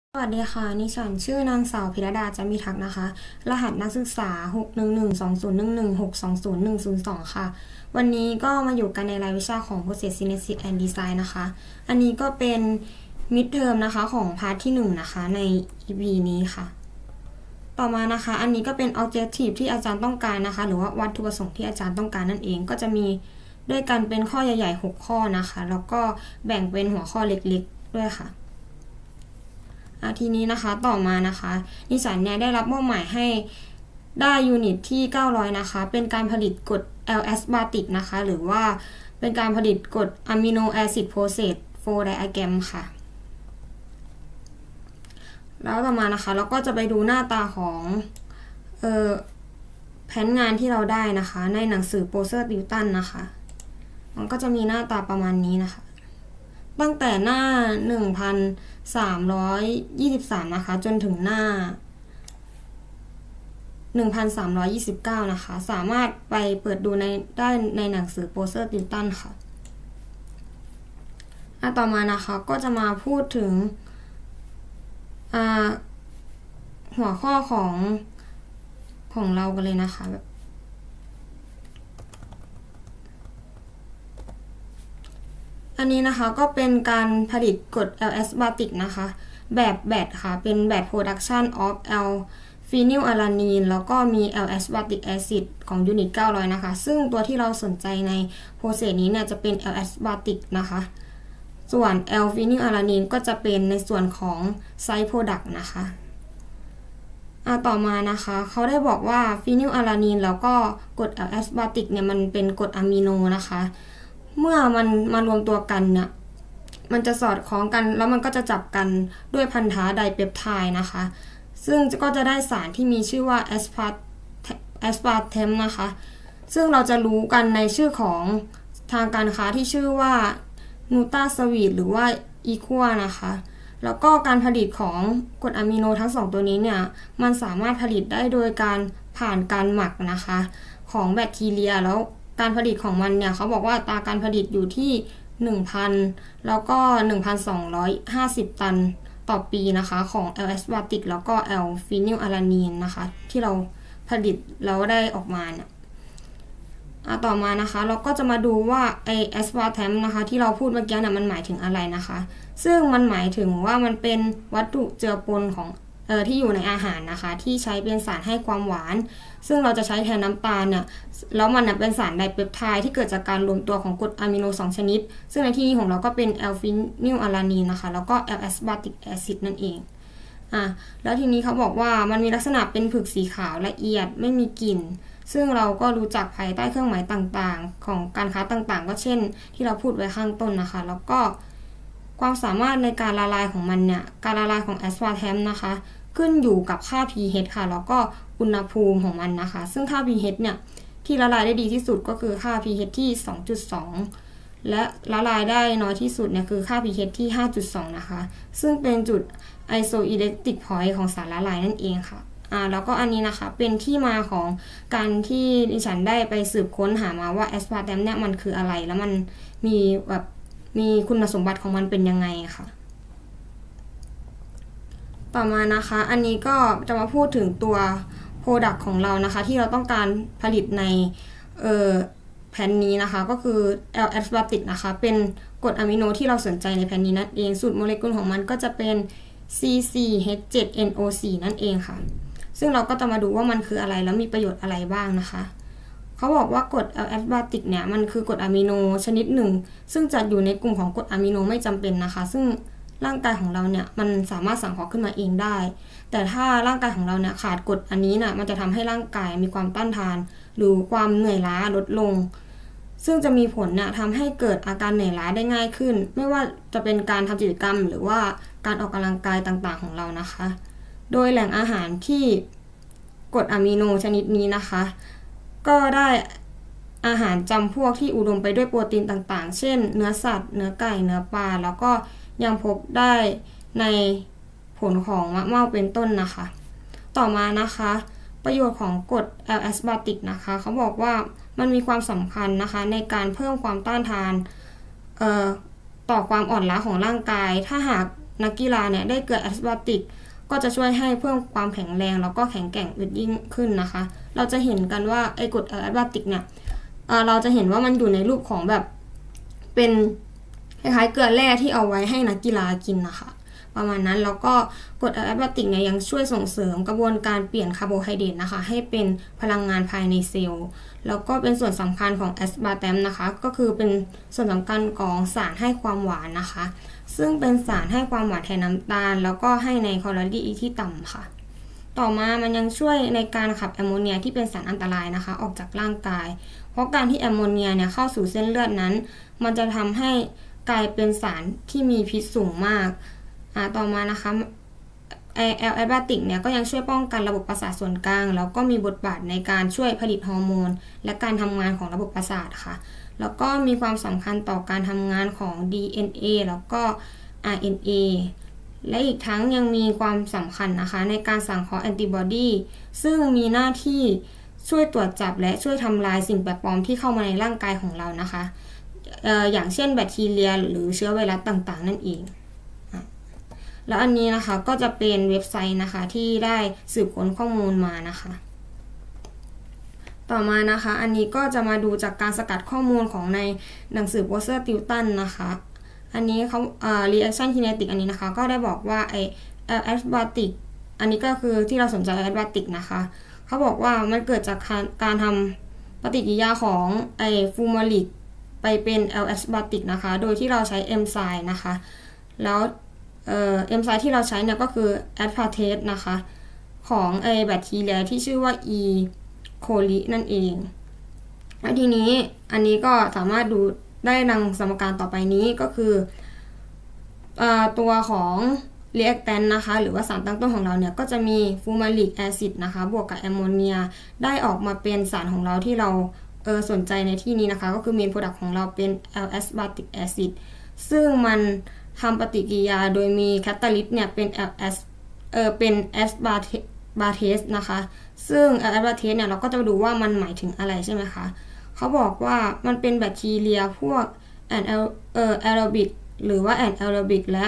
สวัสดีค่ะนิฉันชื่อนางสาวพิรดาจันมิทักษ์นะคะรหัสนักศึกษา6112011620102ค่ะวันนี้ก็มาอยู่กันในรายวิชาของ Process Synthesis and Design นะคะอันนี้ก็เป็น Mid Term นะคะของพาร์ทที่1นะคะใน EP นี้ค่ะต่อมานะคะอันนี้ก็เป็น Objective ที่อาจารย์ต้องการนะคะหรือว่าวัตถุประสงค์ที่อาจารย์ต้องการนั่นเองก็จะมีด้วยกันเป็นข้อใหญ่ๆ6ข้อนะคะแล้วก็แบ่งเป็นหัวข้อเล็กๆด้วยค่ะทีนี้นะคะต่อมานะคะนิสันเนี่ยได้รับมอบหมายให้ได้ยูนิตที่900นะคะเป็นการผลิตกรด L-aspartic นะคะหรือว่าเป็นการผลิตกรด Amino Acid Process Flow Diagram ค่ะแล้วต่อมานะคะเราก็จะไปดูหน้าตาของแผนงานที่เราได้นะคะในหนังสือ Process Newton นะคะมันก็จะมีหน้าตาประมาณนี้นะคะตั้งแต่หน้า1323นะคะจนถึงหน้า1329นะคะสามารถไปเปิดดูได้ในหนังสือ Process Newton ค่ะต่อมานะคะก็จะมาพูดถึงหัวข้อของเรากันเลยนะคะอันนี้นะคะก็เป็นการผลิตกรด L-aspartic นะคะแบบแบตค่ะเป็นแบบ production of L-phenylalanine แล้วก็มี L-aspartic acid ของยูนิต900นะคะซึ่งตัวที่เราสนใจในโปรเซสนี้เนี่ยจะเป็น L-aspartic นะคะส่วน L-phenylalanine ก็จะเป็นในส่วนของ side product นะคะต่อมานะคะเขาได้บอกว่า phenylalanine แล้วก็กรด L-aspartic เนี่ยมันเป็นกรดอะมิโนนะคะเมื่อมันมารวมตัวกันเนี่ยมันจะสอดคล้องกันแล้วมันก็จะจับกันด้วยพันธะไดเปปไทด์นะคะซึ่งก็จะได้สารที่มีชื่อว่าแอสพาร์เทมนะคะซึ่งเราจะรู้กันในชื่อของทางการค้าที่ชื่อว่านูตาสวีทหรือว่าอีคัวนะคะแล้วก็การผลิตของกรดอะมิโนทั้ง2ตัวนี้เนี่ยมันสามารถผลิตได้โดยการผ่านการหมักนะคะของแบคทีเรียแล้วการผลิตของมันเนี่ยเขาบอกว่าอัตราการผลิตอยู่ที่ 1,000 แล้วก็ 1,250 ตันต่อปีนะคะของ L-aspartic แล้วก็ L-phenylalanine นะคะที่เราผลิตแล้วได้ออกมาเนี่ยต่อมานะคะเราก็จะมาดูว่าไอ aspartame นะคะที่เราพูดเมื่อกี้เนี่ยมันหมายถึงอะไรนะคะซึ่งมันหมายถึงว่ามันเป็นวัตถุเจือปนของที่อยู่ในอาหารนะคะที่ใช้เป็นสารให้ความหวานซึ่งเราจะใช้แทนน้ำตาลเนี่ยแล้วมันเป็นสารไดเปปไทด์ที่เกิดจากการรวมตัวของกรดอะมิโน2ชนิดซึ่งในที่นี้ของเราก็เป็น L-phenylalanine นะคะแล้วก็ L-aspartic acid นั่นเองแล้วทีนี้เขาบอกว่ามันมีลักษณะเป็นผึกสีขาวละเอียดไม่มีกลิ่นซึ่งเราก็รู้จักภายใต้เครื่องหมายต่างๆของการค้าต่างๆก็เช่นที่เราพูดไว้ข้างต้นนะคะแล้วก็ความสามารถในการละลายของมันเนี่ยการละลายของแอสพาร์แทมนะคะขึ้นอยู่กับค่า pH ค่ะแล้วก็อุณหภูมิของมันนะคะซึ่งค่า pH เนี่ยที่ละลายได้ดีที่สุดก็คือค่า pH ที่ 2.2 และละลายได้น้อยที่สุดเนี่ยคือค่า pH ที่ 5.2 นะคะซึ่งเป็นจุด isoelectric point ของสารละลายนั่นเองค่ะแล้วก็อันนี้นะคะเป็นที่มาของการที่ดิฉันได้ไปสืบค้นหามาว่าแอสพาร์แทมเนี่ยมันคืออะไรแล้วมันมีคุณสมบัติของมันเป็นยังไงค่ะต่อมานะคะอันนี้ก็จะมาพูดถึงตัว Product ของเรานะคะที่เราต้องการผลิตในแผ่นนี้นะคะก็คือ L-aspartic นะคะเป็นกรดอะมิโนที่เราสนใจในแผ่นนี้นั่นเองสูตรโมเลกุลของมันก็จะเป็น C4H7NO4 นั่นเองค่ะซึ่งเราก็จะมาดูว่ามันคืออะไรแล้วมีประโยชน์อะไรบ้างนะคะเขาบอกว่ากรด L-aspartic เนี่ยมันคือกรดอะมิโนชนิดหนึ่งซึ่งจัดอยู่ในกลุ่มของกรดอะมิโนไม่จำเป็นนะคะซึ่งร่างกายของเราเนี่ยมันสามารถสังเคราะห์ขึ้นมาเองได้แต่ถ้าร่างกายของเราเนี่ยขาดกรดอันนี้น่ะมันจะทำให้ร่างกายมีความต้านทานหรือความเหนื่อยล้าลดลงซึ่งจะมีผลเนี่ยทำให้เกิดอาการเหนื่อยล้าได้ง่ายขึ้นไม่ว่าจะเป็นการทำกิจกรรมหรือว่าการออกกำลังกายต่างๆของเรานะคะโดยแหล่งอาหารที่กรดอะมิโนชนิดนี้นะคะก็ได้อาหารจำพวกที่อุดมไปด้วยโปรตีนต่างๆเช่นเนื้อสัตว์เนื้อไก่เนื้อปลาแล้วก็ยังพบได้ในผลของมะม่วงเป็นต้นนะคะต่อมานะคะประโยชน์ของกรด L-aspartic นะคะเขาบอกว่ามันมีความสำคัญนะคะในการเพิ่มความต้านทานต่อความอ่อนล้าของร่างกายถ้าหากนักกีฬาเนี่ยได้เกลือแอสบาติกก็จะช่วยให้เพิ่มความแข็งแรงแล้วก็แข็งแกร่งยิ่งขึ้นนะคะเราจะเห็นกันว่าไอ้กรดแอสบาติกเนี่ยเราจะเห็นว่ามันอยู่ในรูปของแบบเป็นคล้ายๆเกลือแร่ที่เอาไว้ให้นักกีฬากินนะคะประมาณนั้นแล้วก็กรดแอสบาติกเนี่ยยังช่วยส่งเสริมกระบวนการเปลี่ยนคาร์โบไฮเดรตนะคะให้เป็นพลังงานภายในเซลล์แล้วก็เป็นส่วนสำคัญของแอสบาร์แตมนะคะก็คือเป็นส่วนสำคัญของสารให้ความหวานนะคะซึ่งเป็นสารให้ความหวานแทนน้ำตาลแล้วก็ให้ในแคลอรี่ที่ต่ำค่ะต่อมามันยังช่วยในการขับแอมโมเนียที่เป็นสารอันตรายนะคะออกจากร่างกายเพราะการที่แอมโมเนียเนี่ยเข้าสู่เส้นเลือดนั้นมันจะทำให้กลายเป็นสารที่มีพิษสูงมากต่อมานะคะแอสบาติกเนี่ยก็ยังช่วยป้องกันระบบประสาทส่วนกลางแล้วก็มีบทบาทในการช่วยผลิตฮอร์โมนและการทำงานของระบบประสาทค่ะแล้วก็มีความสำคัญต่อการทำงานของ DNA แล้วก็ RNA และอีกทั้งยังมีความสำคัญนะคะในการสังเคราะห์แอนติบอดีซึ่งมีหน้าที่ช่วยตรวจจับและช่วยทำลายสิ่งแปลกปลอมที่เข้ามาในร่างกายของเรานะคะอย่างเช่นแบคทีเรียหรือเชื้อไวรัสต่างๆนั่นเองแล้วอันนี้นะคะก็จะเป็นเว็บไซต์นะคะที่ได้สืบค้นข้อมูลมานะคะต่อมานะคะอันนี้ก็จะมาดูจากการสกัดข้อมูลของในหนังสือโพสเตอร์ติวตันนะคะอันนี้เขาreaction kinetic อันนี้นะคะก็ได้บอกว่าไอแอสบาติกอันนี้ก็คือที่เราสนใจแอสบาติกนะคะเขาบอกว่ามันเกิดจากการทำปฏิกิริยาของไอฟูมาลิกไปเป็นแอสบาติกนะคะโดยที่เราใช้เอนไซม์นะคะแล้วเอนไซม์ที่เราใช้เนี่ยก็คือแอสพาร์เทสนะคะของไอแบคทีเรียที่ชื่อว่า E. coli นั่นเองแล้วทีนี้อันนี้ก็สามารถดูได้ดังสมการต่อไปนี้ก็คือตัวของ reactant นะคะหรือว่าสารตั้งต้นของเราเนี่ยก็จะมีฟูมาลิกแอซิดนะคะบวกกับแอมโมเนียได้ออกมาเป็นสารของเราที่เราสนใจในที่นี้นะคะก็คือ main product ของเราเป็น L-aspartic acid ซึ่งมันทำปฏิกิริยาโดยมีแคตาลิสต์เนี่ยเป็นaspartase นะคะซึ่ง aspartase เนี่ยเราก็จะดูว่ามันหมายถึงอะไรใช่ไหมคะเขาบอกว่ามันเป็นแบคทีเรียพวกanaerobic หรือว่า anaerobic และ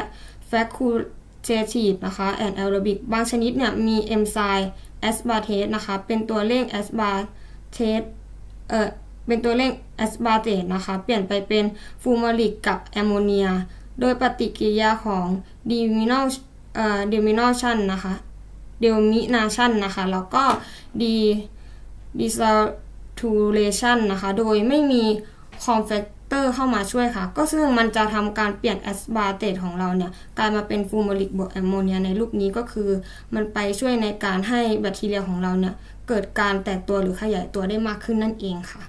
facultative นะคะ anaerobic บางชนิดเนี่ยมีเอนไซม์ aspartase นะคะเป็นตัวเร่ง aspartase เป็นตัวเร่ง aspartate นะคะเปลี่ยนไปเป็นฟูมาลิกกับแอมโมเนียโดยปฏิกิริยาของ deamination นะคะ deamination นะคะแล้วก็ desaturation นะคะโดยไม่มี cofactor เข้ามาช่วยค่ะก็ซึ่งมันจะทำการเปลี่ยน aspartate ของเราเนี่ยกลายมาเป็นฟูมาลิกบวกแอมโมเนียในรูปนี้ก็คือมันไปช่วยในการให้แบคทีเรียของเราเนี่ยเกิดการแตกตัวหรือขยายตัวได้มากขึ้นนั่นเองค่ะ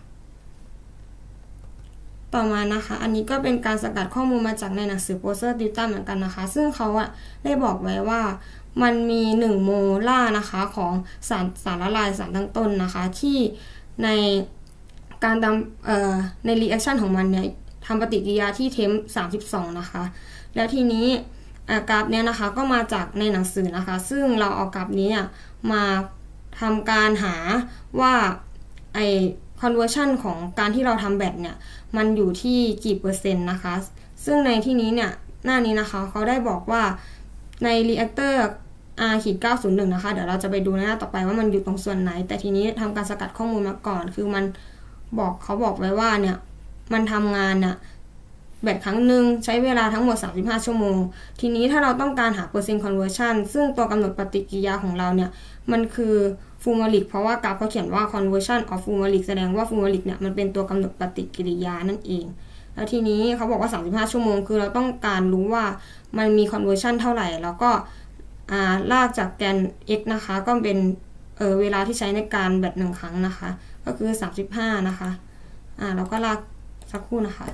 ต่อมานะคะอันนี้ก็เป็นการสกัดข้อมูลมาจากในหนังสือโพสเตอร์ติวตันเหมือนกันนะคะซึ่งเขาได้บอกไว้ว่ามันมี1โมลาร์นะคะของสารละลายสารตั้งต้นนะคะที่ในการในรีแอคชั่นของมันเนี่ยทำปฏิกิริยาที่เทม32นะคะแล้วทีนี้กราฟเนี้ยนะคะก็มาจากในหนังสือนะคะซึ่งเราเอากราฟนี้มาทำการหาว่าไอconversion ของการที่เราทำแบตเนี่ยมันอยู่ที่กี่เปอร์เซ็นต์นะคะซึ่งในที่นี้เนี่ยหน้านี้นะคะเขาได้บอกว่าใน reactor R-901 นะคะเดี๋ยวเราจะไปดูในหน้าต่อไปว่ามันอยู่ตรงส่วนไหนแต่ทีนี้ทำการสกัดข้อมูลมาก่อนคือมันเขาบอกไว้ว่าเนี่ยมันทำงานน่ะแบตครั้งหนึ่งใช้เวลาทั้งหมด35ชั่วโมงทีนี้ถ้าเราต้องการหาเปอร์เซ็นต์ conversion ซึ่งตัวกำหนดปฏิกิริยาของเราเนี่ยมันคือฟูมาลิกเพราะว่ากราฟเขาเขียนว่า conversion of fumaric แสดงว่าฟูมาลิกเนี่ยมันเป็นตัวกำหนดปฏิกิริยานั่นเองแล้วทีนี้เขาบอกว่า35ชั่วโมงคือเราต้องการรู้ว่ามันมี conversion เท่าไหร่แล้วก็ลากจากแกน x นะคะก็เป็นเวลาที่ใช้ในการแบต1ครั้งนะคะก็คือ35นะคะแล้วก็ลากสักครู่นะคะ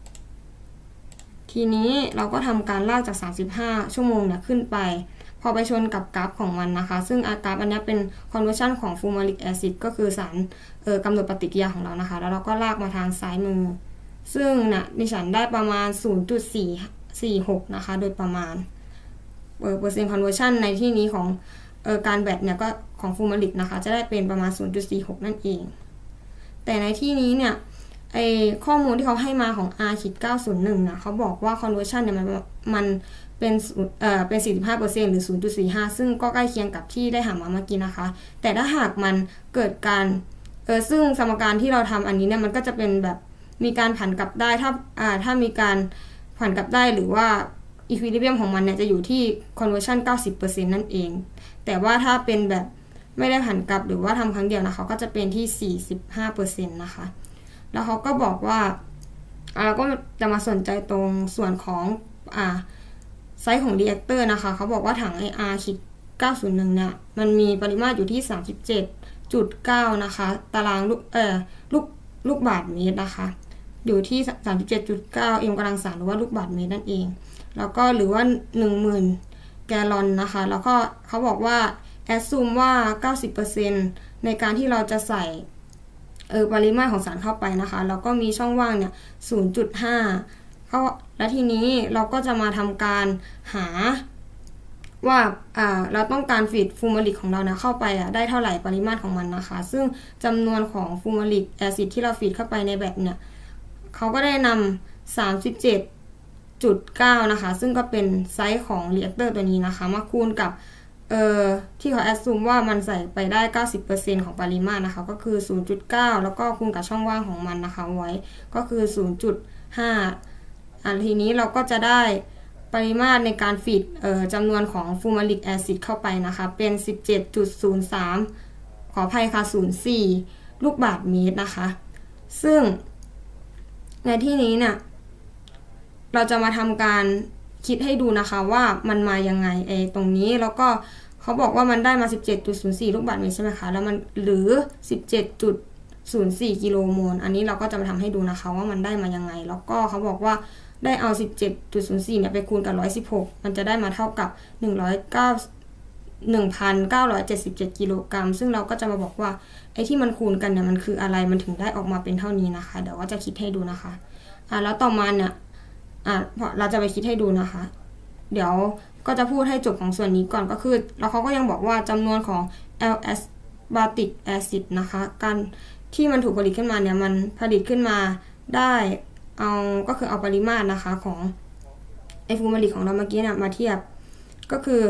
ทีนี้เราก็ทำการลากจาก35ชั่วโมงเนี่ยขึ้นไปพอไปชนกับกราฟของมันนะคะซึ่งกราฟอันนี้เป็น conversion ของ fumaric acid ก็คือสารกำหนดปฏิกิริยาของเรานะคะแล้วเราก็ลากมาทางซ้ายมือซึ่งดิฉันได้ประมาณ 0.446 นะคะโดยประมาณเปอร์เซ็นต์ conversion ในที่นี้ของการแบตเนี่ยก็ของ fumaric นะคะจะได้เป็นประมาณ 0.46 นั่นเองแต่ในที่นี้เนี่ยข้อมูลที่เขาให้มาของ R-901 นะเขาบอกว่า conversion เนี่ยมันเป็น 45% หรือ 0.45 ซึ่งก็ใกล้เคียงกับที่ได้หามาเมื่อกี้นะคะแต่ถ้าหากมันเกิดการซึ่งสมการที่เราทำอันนี้เนี่ยมันก็จะเป็นแบบมีการผันกลับได้ถ้ามีการผันกลับได้หรือว่า equilibrium ของมันเนี่ยจะอยู่ที่ conversion 90% นั่นเองแต่ว่าถ้าเป็นแบบไม่ได้ผันกลับหรือว่าทำครั้งเดียวนะคะก็จะเป็นที่ 45% นะคะแล้วเขาก็บอกว่าเราก็จะมาสนใจตรงส่วนของไซส์ของ reactor นะคะเขาบอกว่าถัง R-901 เนี่ยมันมีปริมาตรอยู่ที่ 37.9 นะคะตารางลูกบาศก์เมตรนะคะอยู่ที่ 37.9 m กำลัง3หรือว่าลูกบาศก์เมตรนั่นเองแล้วก็หรือว่า 10,000 แกลลอนนะคะแล้วก็เขาบอกว่าแอสซูมว่า 90% ในการที่เราจะใส่ปริมาตรของสารเข้าไปนะคะแล้วก็มีช่องว่างเนี่ย 0.5 และทีนี้เราก็จะมาทำการหาว่าเราต้องการฟีดฟูมาริกของเราเนี่ยเข้าไปได้เท่าไหร่ปริมาตรของมันนะคะซึ่งจำนวนของฟูมาริกแอซิดที่เราฟีดเข้าไปในแบตเนี่ยเขาก็ได้นำ 37.9 นะคะซึ่งก็เป็นไซส์ของรีแอคเตอร์ตัวนี้นะคะมาคูณกับที่เขาแอดซูมว่ามันใส่ไปได้ 90% ของปริมาตรนะคะก็คือ 0.9 แล้วก็คูณกับช่องว่างของมันนะคะไว้ก็คือ 0.5 ทีนี้เราก็จะได้ปริมาตรในการฟีดจำนวนของฟูมาริกแอซิดเข้าไปนะคะเป็น 17.03 ขออภัยค่ะ 04 ลูกบาศก์เมตรนะคะซึ่งในที่นี้เนี่ยเราจะมาทำการคิดให้ดูนะคะว่ามันมายังไงตรงนี้แล้วก็เขาบอกว่ามันได้มา 17.04 ลูกบาศก์เมตรใช่ไหมคะแล้วมันหรือ 17.04 กิโลโมลอันนี้เราก็จะมาทำให้ดูนะคะว่ามันได้มายังไงแล้วก็เขาบอกว่าได้เอา 17.04 เนี่ยไปคูณกับ116มันจะได้มาเท่ากับ 1,977 กิโลกรัมซึ่งเราก็จะมาบอกว่าที่มันคูณกันเนี่ยมันคืออะไรมันถึงได้ออกมาเป็นเท่านี้นะคะเดี๋ยวก็จะคิดให้ดูนะคะแล้วต่อมาเนี่ยเราจะไปคิดให้ดูนะคะเดี๋ยวก็จะพูดให้จบของส่วนนี้ก่อนก็คือแล้วเขาก็ยังบอกว่าจำนวนของ L-aspartic acid นะคะการที่มันถูกผลิตขึ้นมาเนี่ยมันผลิตขึ้นมาได้ก็คือเอาปริมาตรนะคะของฟูมาริกของเราเมื่อกี้เนี่ยมาเทียบก็คือ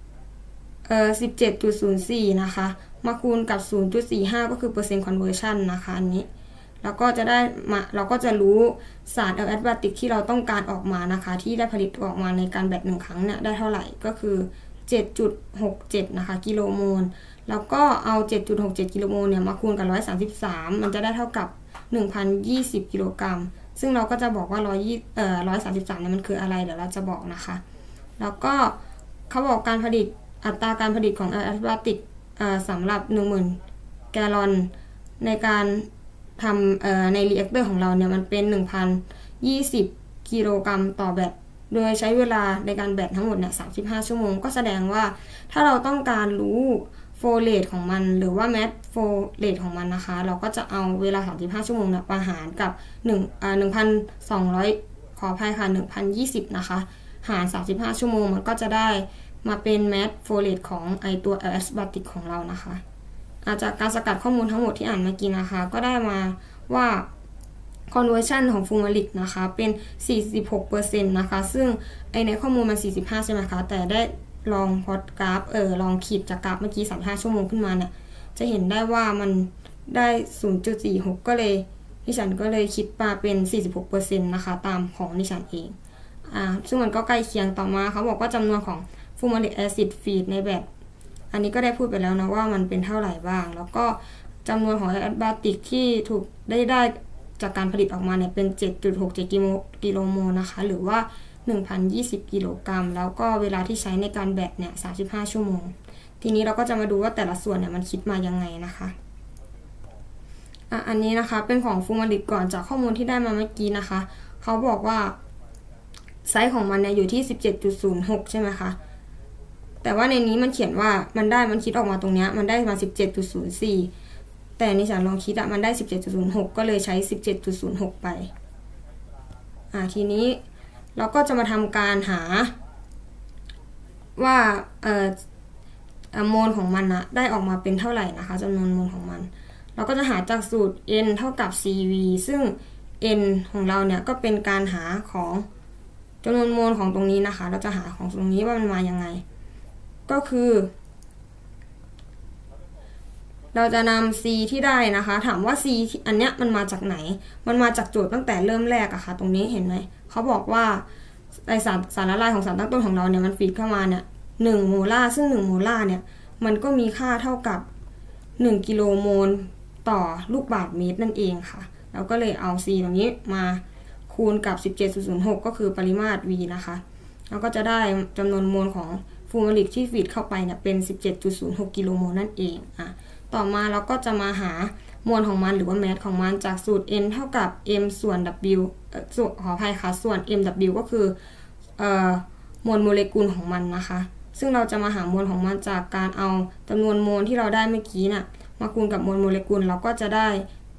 17.04 นะคะมาคูณกับ 0.45 ก็คือเปอร์เซ็นต์ conversion นะคะอันนี้แล้วก็จะได้เราก็จะรู้สารแอลแอสบาติกที่เราต้องการออกมานะคะที่ได้ผลิตออกมาในการแบต1ครั้งเนี่ยได้เท่าไหร่ก็คือ 7.67 นะคะกิโลโมลแล้วก็เอา 7.67 กิโลโมลเนี่ยมาคูณกับ133มันจะได้เท่ากับ 1,020 กิโลกรัมซึ่งเราก็จะบอกว่า133เนี่ยมันคืออะไรเดี๋ยวเราจะบอกนะคะแล้วก็เขาบอกการผลิตอัตราการผลิตของแอลแอสบาติกสำหรับ 10,000 แกลลอนในการทำในรีแอคเตอร์ของเราเนี่ยมันเป็น 1,020 กิโลกรัมต่อแบตโดยใช้เวลาในการแบตทั้งหมดเนี่ย35 ชั่วโมงก็แสดงว่าถ้าเราต้องการรู้โฟลเรทของมันหรือว่าแมทโฟลเรทของมันนะคะเราก็จะเอาเวลา35 ชั่วโมงเนี่ยประหารกับ1,200 ขออภัยค่ะ 1,020 นะคะหาร35 ชั่วโมงมันก็จะได้มาเป็นแมทโฟลเรทของตัว L-aspartic ของเรานะคะจากการสกัดข้อมูลทั้งหมดที่อ่านเมื่อกี้นะคะก็ได้มาว่า conversion ของฟูมาริกนะคะเป็น 46% นะคะซึ่งในข้อมูลมัน45ใช่ไหมคะแต่ได้ลองพอดกราฟลองขีดจากกราฟเมื่อกี้35 ชั่วโมงขึ้นมาเนี่ยจะเห็นได้ว่ามันได้ 0.46 ก็เลยดิฉันก็เลยคิดมาเป็น 46% นะคะตามของดิฉันเองซึ่งมันก็ใกล้เคียงต่อมาเขาบอกว่าจำนวนของฟูมาริกแอซิดฟีดในแบบอันนี้ก็ได้พูดไปแล้วนะว่ามันเป็นเท่าไหร่บ้างแล้วก็จำนวนของแอลบาติกที่ถูกได้จากการผลิตออกมาเนี่ยเป็น 7.67 กิโลโมลนะคะหรือว่า 1,020 กิโลกรัมแล้วก็เวลาที่ใช้ในการแบตเนี่ย35 ชั่วโมงทีนี้เราก็จะมาดูว่าแต่ละส่วนเนี่ยมันคิดมายังไงนะคะอันนี้นะคะเป็นของฟูมาริกก่อนจากข้อมูลที่ได้มาเมื่อกี้นะคะเขาบอกว่าไซส์ของมันเนี่ยอยู่ที่ 17.06 ใช่ไหมคะแต่ว่าในนี้มันเขียนว่ามันคิดออกมาตรงนี้มันได้มา 17.04 แต่ในฉันลองคิดมันได้ 17.06 ก็เลยใช้ 17.06 ไปทีนี้เราก็จะมาทำการหาว่าโมลของมันนะได้ออกมาเป็นเท่าไหร่นะคะจำนวนโมลของมันเราก็จะหาจากสูตร n เท่ากับ cv ซึ่ง n ของเราเนี่ยก็เป็นการหาของจำนวนโมลของตรงนี้นะคะเราจะหาของตรงนี้ว่ามันมายังไงก็คือเราจะนำ c ที่ได้นะคะถามว่า c อันเนี้ยมันมาจากไหนมันมาจากโจทย์ตั้งแต่เริ่มแรกอะค่ะตรงนี้เห็นไหมเขาบอกว่าไอสารละลายของสารตั้งต้นของเราเนี่ยมันฟีดเข้ามาเนี่ย1 โมลาร์ซึ่ง1 โมลาร์เนี่ยมันก็มีค่าเท่ากับ1 กิโลโมลต่อลูกบาศก์เมตรนั่นเองค่ะเราก็เลยเอา c ตรงนี้มาคูณกับ 17.06 ก็คือปริมาตร v นะคะเราก็จะได้จำนวนโมลของฟูมาลิกที่ฟีดเข้าไปเนี่ยเป็น 17.06 กิโลโมลนั่นเองต่อมาเราก็จะมาหามวลของมันหรือว่าแมสของมันจากสูตร n เท่ากับ m ส่วน w ขออภัยค่ะส่วน mw ก็คือมวลโมเลกุลของมันนะคะซึ่งเราจะมาหามวลของมันจากการเอาจำนวนโมลที่เราได้เมื่อกี้น่ะมาคูณกับมวลโมเลกุลเราก็จะได้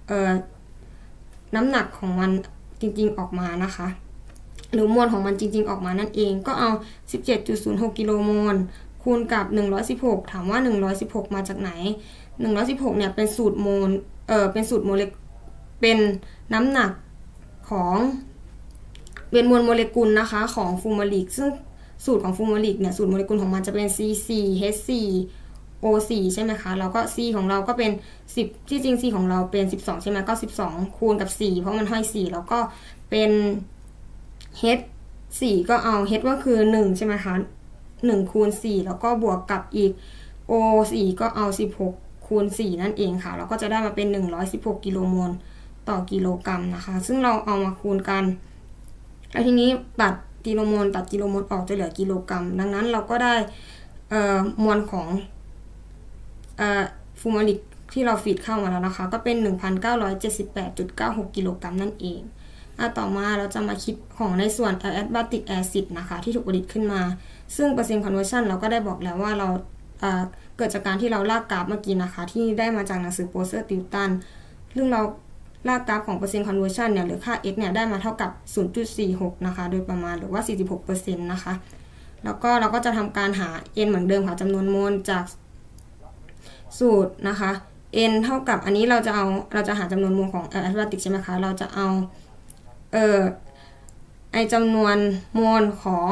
น้ำหนักของมันจริงๆออกมานะคะหรือมวลของมันจริงๆออกมานั่นเองก็เอา 17.06 กิโลโมลคูณกับ116ถามว่า116มาจากไหน116เนี่ยเป็นสูตรโมลเป็นสูตรโมเลกุลเป็นน้ำหนักของเป็นมวลโมเลกุลนะคะของฟูมาลิกซึ่งสูตรของฟูมาลิกเนี่ยสูตรโมเลกุลของมันจะเป็น C4H4O4 ใช่ไหมคะแล้วก็ C ของเราก็เป็น10ที่จริง C ของเราเป็น12ใช่ไหมก็12คูณกับ4เพราะมันห้อย4แล้วก็เป็น H 4ก็เอา H ก็คือ1ใช่ไหมคะ1คูณ4แล้วก็บวกกับอีก O 4ก็เอา16คูณ4นั่นเองค่ะเราก็จะได้มาเป็น116กิโลโมลต่อกิโลกรัมนะคะซึ่งเราเอามาคูณกันแล้วทีนี้ตัดกิโลโมลตัดกิโลโมลออกจะเหลือกิโลกรัมดังนั้นเราก็ได้มวลของฟูมาลิกที่เราฟีดเข้ามาแล้วนะคะก็เป็น 1,978.96 กิโลกรัมนั่นเองต่อมาเราจะมาคิดของในส่วน L-aspartic acid นะคะที่ถูกผลิตขึ้นมาซึ่งเปอร์เซ็นต์ conversion เราก็ได้บอกแล้วว่าเราเกิดจากการที่เราลากกราฟเมื่อกี้นะคะที่ได้มาจากหนังสือโปเซอร์ติวตันซึ่งเราลากกราฟของเปอร์เซ็นต์ conversion เนี่ยหรือค่า x เนี่ยได้มาเท่ากับ 0.46 นะคะโดยประมาณหรือว่า 46% นะคะแล้วก็เราก็จะทำการหา n เหมือนเดิมค่ะจำนวนโมลจากสูตรนะคะ n เท่ากับอันนี้เราจะหาจำนวนโมลของ L-aspartic ใช่ไหมคะเราจะเอาจำนวนโมลของ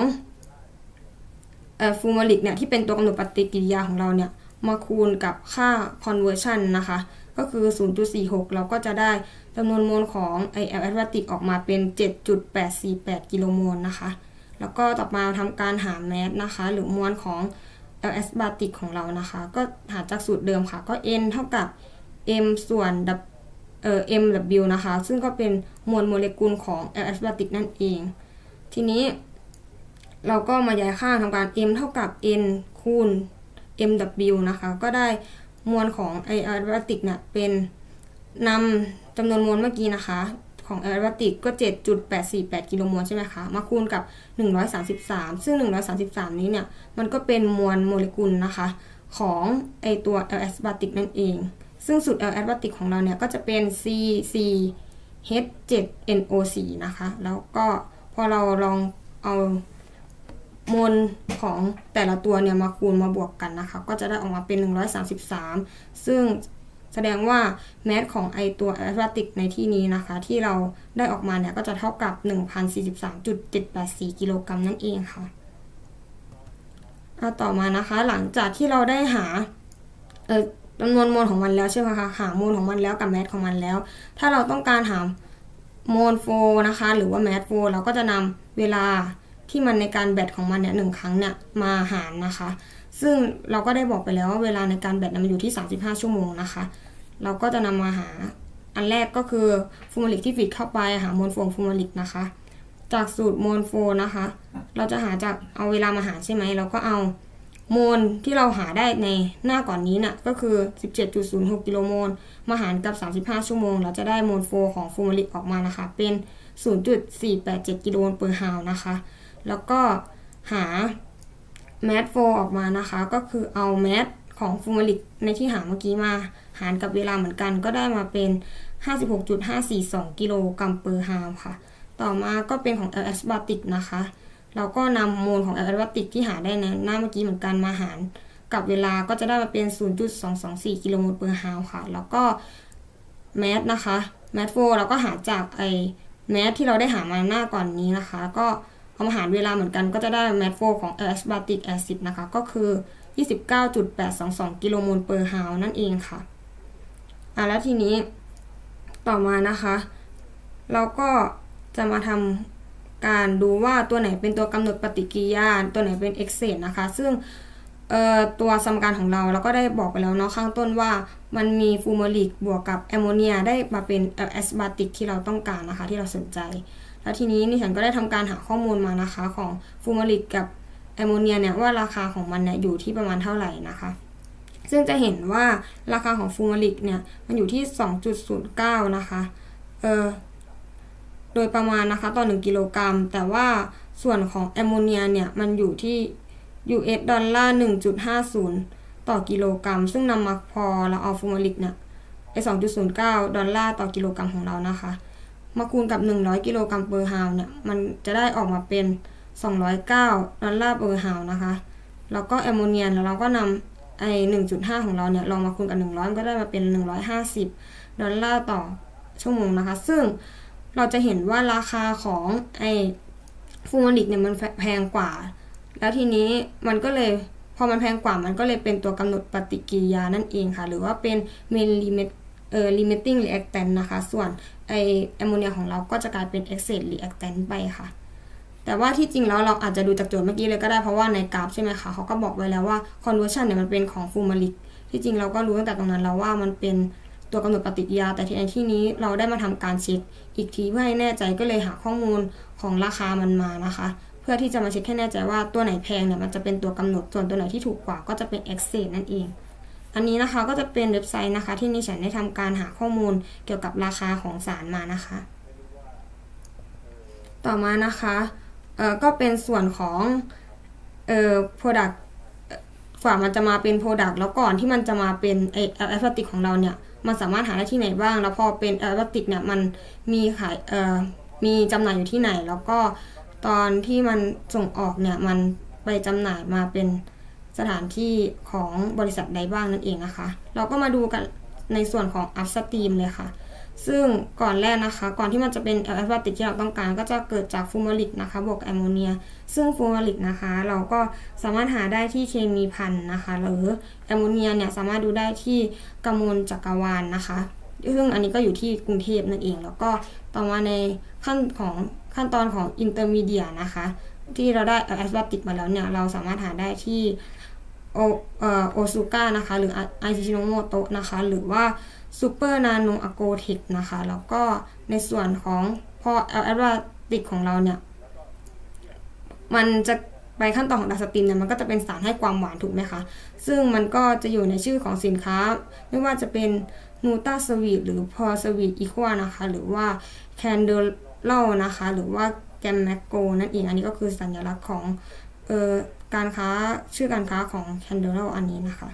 ฟูมาลิกเนี่ยที่เป็นตัวกำหนดปฏิกิริยาของเราเนี่ยมาคูณกับค่า conversion นะคะก็คือ 0.46 เราก็จะได้จำนวนโมลของL-aspartic ออกมาเป็น 7.848 กิโลโมลนะคะแล้วก็ต่อมาทำการหาแมสนะคะหรือมวลของ L-aspartic ของเรานะคะก็หาจากสูตรเดิมค่ะก็ n เท่ากับ m ส่วน mw นะคะซึ่งก็เป็นมวลโมเลกุลของ L-aspartic นั่นเองทีนี้เราก็มาย้ายค่าทำการ m เท่ากับ n คูณ mw นะคะก็ได้มวลของ L-aspartic เนี่ยเป็นนำจำนวนมวลเมื่อกี้นะคะของ L-aspartic ก็ 7.848 กิโลโมลใช่ไหมคะมาคูณกับ133ซึ่ง133นี้เนี่ยมันก็เป็นมวลโมเลกุลนะคะของตัว L-aspartic นั่นเองซึ่งสูตร L-aspartic ของเราเนี่ยก็จะเป็น C4H7NO4 นะคะแล้วก็พอเราลองเอามวลของแต่ละตัวเนี่ยมาคูณมาบวกกันนะคะก็จะได้ออกมาเป็น133ซึ่งแสดงว่าแมสของตัว L-aspartic ในที่นี้นะคะที่เราได้ออกมาเนี่ยก็จะเท่ากับ 1,043.784 กิโลกรัมนั่นเองค่ะต่อมานะคะหลังจากที่เราได้หาจำนวนโมลของมันแล้วใช่ไหมคะหาโมลของมันแล้วกับแมสของมันแล้วถ้าเราต้องการหาโมลโฟนะคะหรือว่าแมสโฟเราก็จะนำเวลาที่มันในการแบตของมันเนี่ย1ครั้งเนี่ยมาหารนะคะซึ่งเราก็ได้บอกไปแล้วว่าเวลาในการแบตมันอยู่ที่35ชั่วโมงนะคะเราก็จะนำมาหาอันแรกก็คือฟูมาลิกที่ฟีดเข้าไปหาโมลโฟฟูมาลิกนะคะจากสูตรโมลโฟนะคะเราจะหาจากเอาเวลามาหารใช่ไหมเราก็เอาโมลที่เราหาได้ในหน้าก่อนนี้น่ะก็คือ 17.06 กิโลโมลมาหารกับ35ชั่วโมงเราจะได้โมลโฟของฟูมาลิกออกมานะคะเป็น 0.487 กิโลโมลเปอร์ฮาวนะคะแล้วก็หาแมสโฟออกมานะคะก็คือเอาแมสของฟูมาลิกในที่หาเมื่อกี้มาหารกับเวลาเหมือนกันก็ได้มาเป็น 56.542 กิโลกรัมเปอร์ฮาวค่ะต่อมาก็เป็นของ L-aspartic นะคะเราก็นำโมลของ L-aspartic ที่หาได้ในหน้าเมื่อกี้เหมือนกันมาหารกับเวลาก็จะได้มาเป็น 0.224 กิโลโมลเปอร์ฮาวค่ะแล้วก็แมสนะคะแมสโฟเราก็หาจากแมสที่เราได้หามาหน้าก่อนนี้นะคะก็เอามาหารเวลาเหมือนกันก็จะได้แมสโฟของ aspartic acid นะคะก็คือ 29.822 กิโลโมลเปอร์ฮาวนั่นเองค่ะแล้วทีนี้ต่อมานะคะเราก็จะมาทำการดูว่าตัวไหนเป็นตัวกำหนดปฏิกิริยาตัวไหนเป็น excess นะคะซึ่งตัวสมการของเราก็ได้บอกไปแล้วเนาะข้างต้นว่ามันมีฟูมาริกบวกกับแอมโมเนียได้มาเป็นแอสบาติกที่เราต้องการนะคะที่เราสนใจแล้วทีนี้นี่ฉันก็ได้ทำการหาข้อมูลมานะคะของฟูมาริกกับแอมโมเนียเนี่ยว่าราคาของมันเนี่ยอยู่ที่ประมาณเท่าไหร่นะคะซึ่งจะเห็นว่าราคาของฟูมาริกเนี่ยมันอยู่ที่ 2.09 นะคะโดยประมาณนะคะต่อ1กิโลกรัมแต่ว่าส่วนของแอมโมเนียเนี่ยมันอยู่ที่US ดอลลาร์ 1.50 ต่อกิโลกรัมซึ่งนำมาพอเราเอาฟูมาริกเนี่ย2.09 ดอลลาร์ต่อกิโลกรัมของเรานะคะมาคูณกับ100กิโลกรัมเปอร์ฮาวเนี่ยมันจะได้ออกมาเป็น209 ดอลลาร์เปอร์ฮาวนะคะแล้วก็แอมโมเนียแล้วเราก็นำ1.5 ของเราเนี่ยลองมาคูณกับ100ก็ได้มาเป็น150 ดอลลาร์ต่อชั่วโมงนะคะซึ่งเราจะเห็นว่าราคาของฟูมาริกเนี่ยมันแพงกว่าแล้วทีนี้มันก็เลยพอมันแพงกว่ามันก็เลยเป็นตัวกำหนดปฏิกิริยานั่นเองค่ะหรือว่าเป็น main limiting reactant นะคะส่วนแอมโมเนียของเราก็จะกลายเป็น excess reactant ไปค่ะแต่ว่าที่จริงแล้วเราอาจจะดูจากโจทย์เมื่อกี้เลยก็ได้เพราะว่าในกราฟใช่ไหมคะเขาก็บอกไว้แล้วว่า conversion เนี่ยมันเป็นของฟูมาริกที่จริงเราก็รู้ตั้งแต่ตรงนั้นแล้วว่ามันเป็นตัวกำหนดปฏิกิริยาแต่ที่นี้เราได้มาทำการเช็คอีกทีเพื่อให้แน่ใจก็เลยหาข้อมูลของราคามันมานะคะเพื่อที่จะมาเช็คให้แน่ใจว่าตัวไหนแพงเนี่ยมันจะเป็นตัวกำหนดส่วนตัวไหนที่ถูกกว่าก็จะเป็น excess นั่นเองอันนี้นะคะก็จะเป็นเว็บไซต์นะคะที่นิฉันได้ทำการหาข้อมูลเกี่ยวกับราคาของสารมานะคะต่อมานะคะก็เป็นส่วนของproduct ฝ่ามันจะมาเป็น product แล้วก่อนที่มันจะมาเป็นaspartic ของเราเนี่ยมันสามารถหาได้ที่ไหนบ้างแล้วพอเป็นasparticเนี่ยมันมีขายมีจำหน่ายอยู่ที่ไหนแล้วก็ตอนที่มันส่งออกเนี่ยมันไปจำหน่ายมาเป็นสถานที่ของบริษัทใดบ้างนั่นเองนะคะเราก็มาดูกันในส่วนของ upstream เลยค่ะซึ่งก่อนแรกนะคะก่อนที่มันจะเป็นแอสบาติกที่เราต้องการก็จะเกิดจากฟูมาริกนะคะบวกแอมโมเนียซึ่งฟูมาริกนะคะเราก็สามารถหาได้ที่เคมีพันนะคะหรือแอมโมเนียเนี่ยสามารถดูได้ที่กมลจักรวาลนะคะซึ่งอันนี้ก็อยู่ที่กรุงเทพนั่นเองแล้วก็ต่อมาในขั้นตอนของอินเตอร์มีเดียนะคะที่เราได้แอสบาติกมาแล้วเนี่ยเราสามารถหาได้ที่โอซูก้านะคะหรือไอชิโนโมโตะนะคะหรือว่าซูเปอร์นาโนอะโกเทคนะคะแล้วก็ในส่วนของพอแอสบาติกของเราเนี่ยมันจะไปขั้นตอนของดาสตินเนี่ยมันก็จะเป็นสารให้ความหวานถูกไหมคะซึ่งมันก็จะอยู่ในชื่อของสินค้าไม่ว่าจะเป็นนูต้าสวีทหรือพอสวีทอีควานะคะหรือว่าแคนเดลนะคะหรือว่าแกมแมกโกนั่นเองอันนี้ก็คือสัญลักษณ์ของการค้าชื่อการค้าของแคนเดลอันนี้นะคะ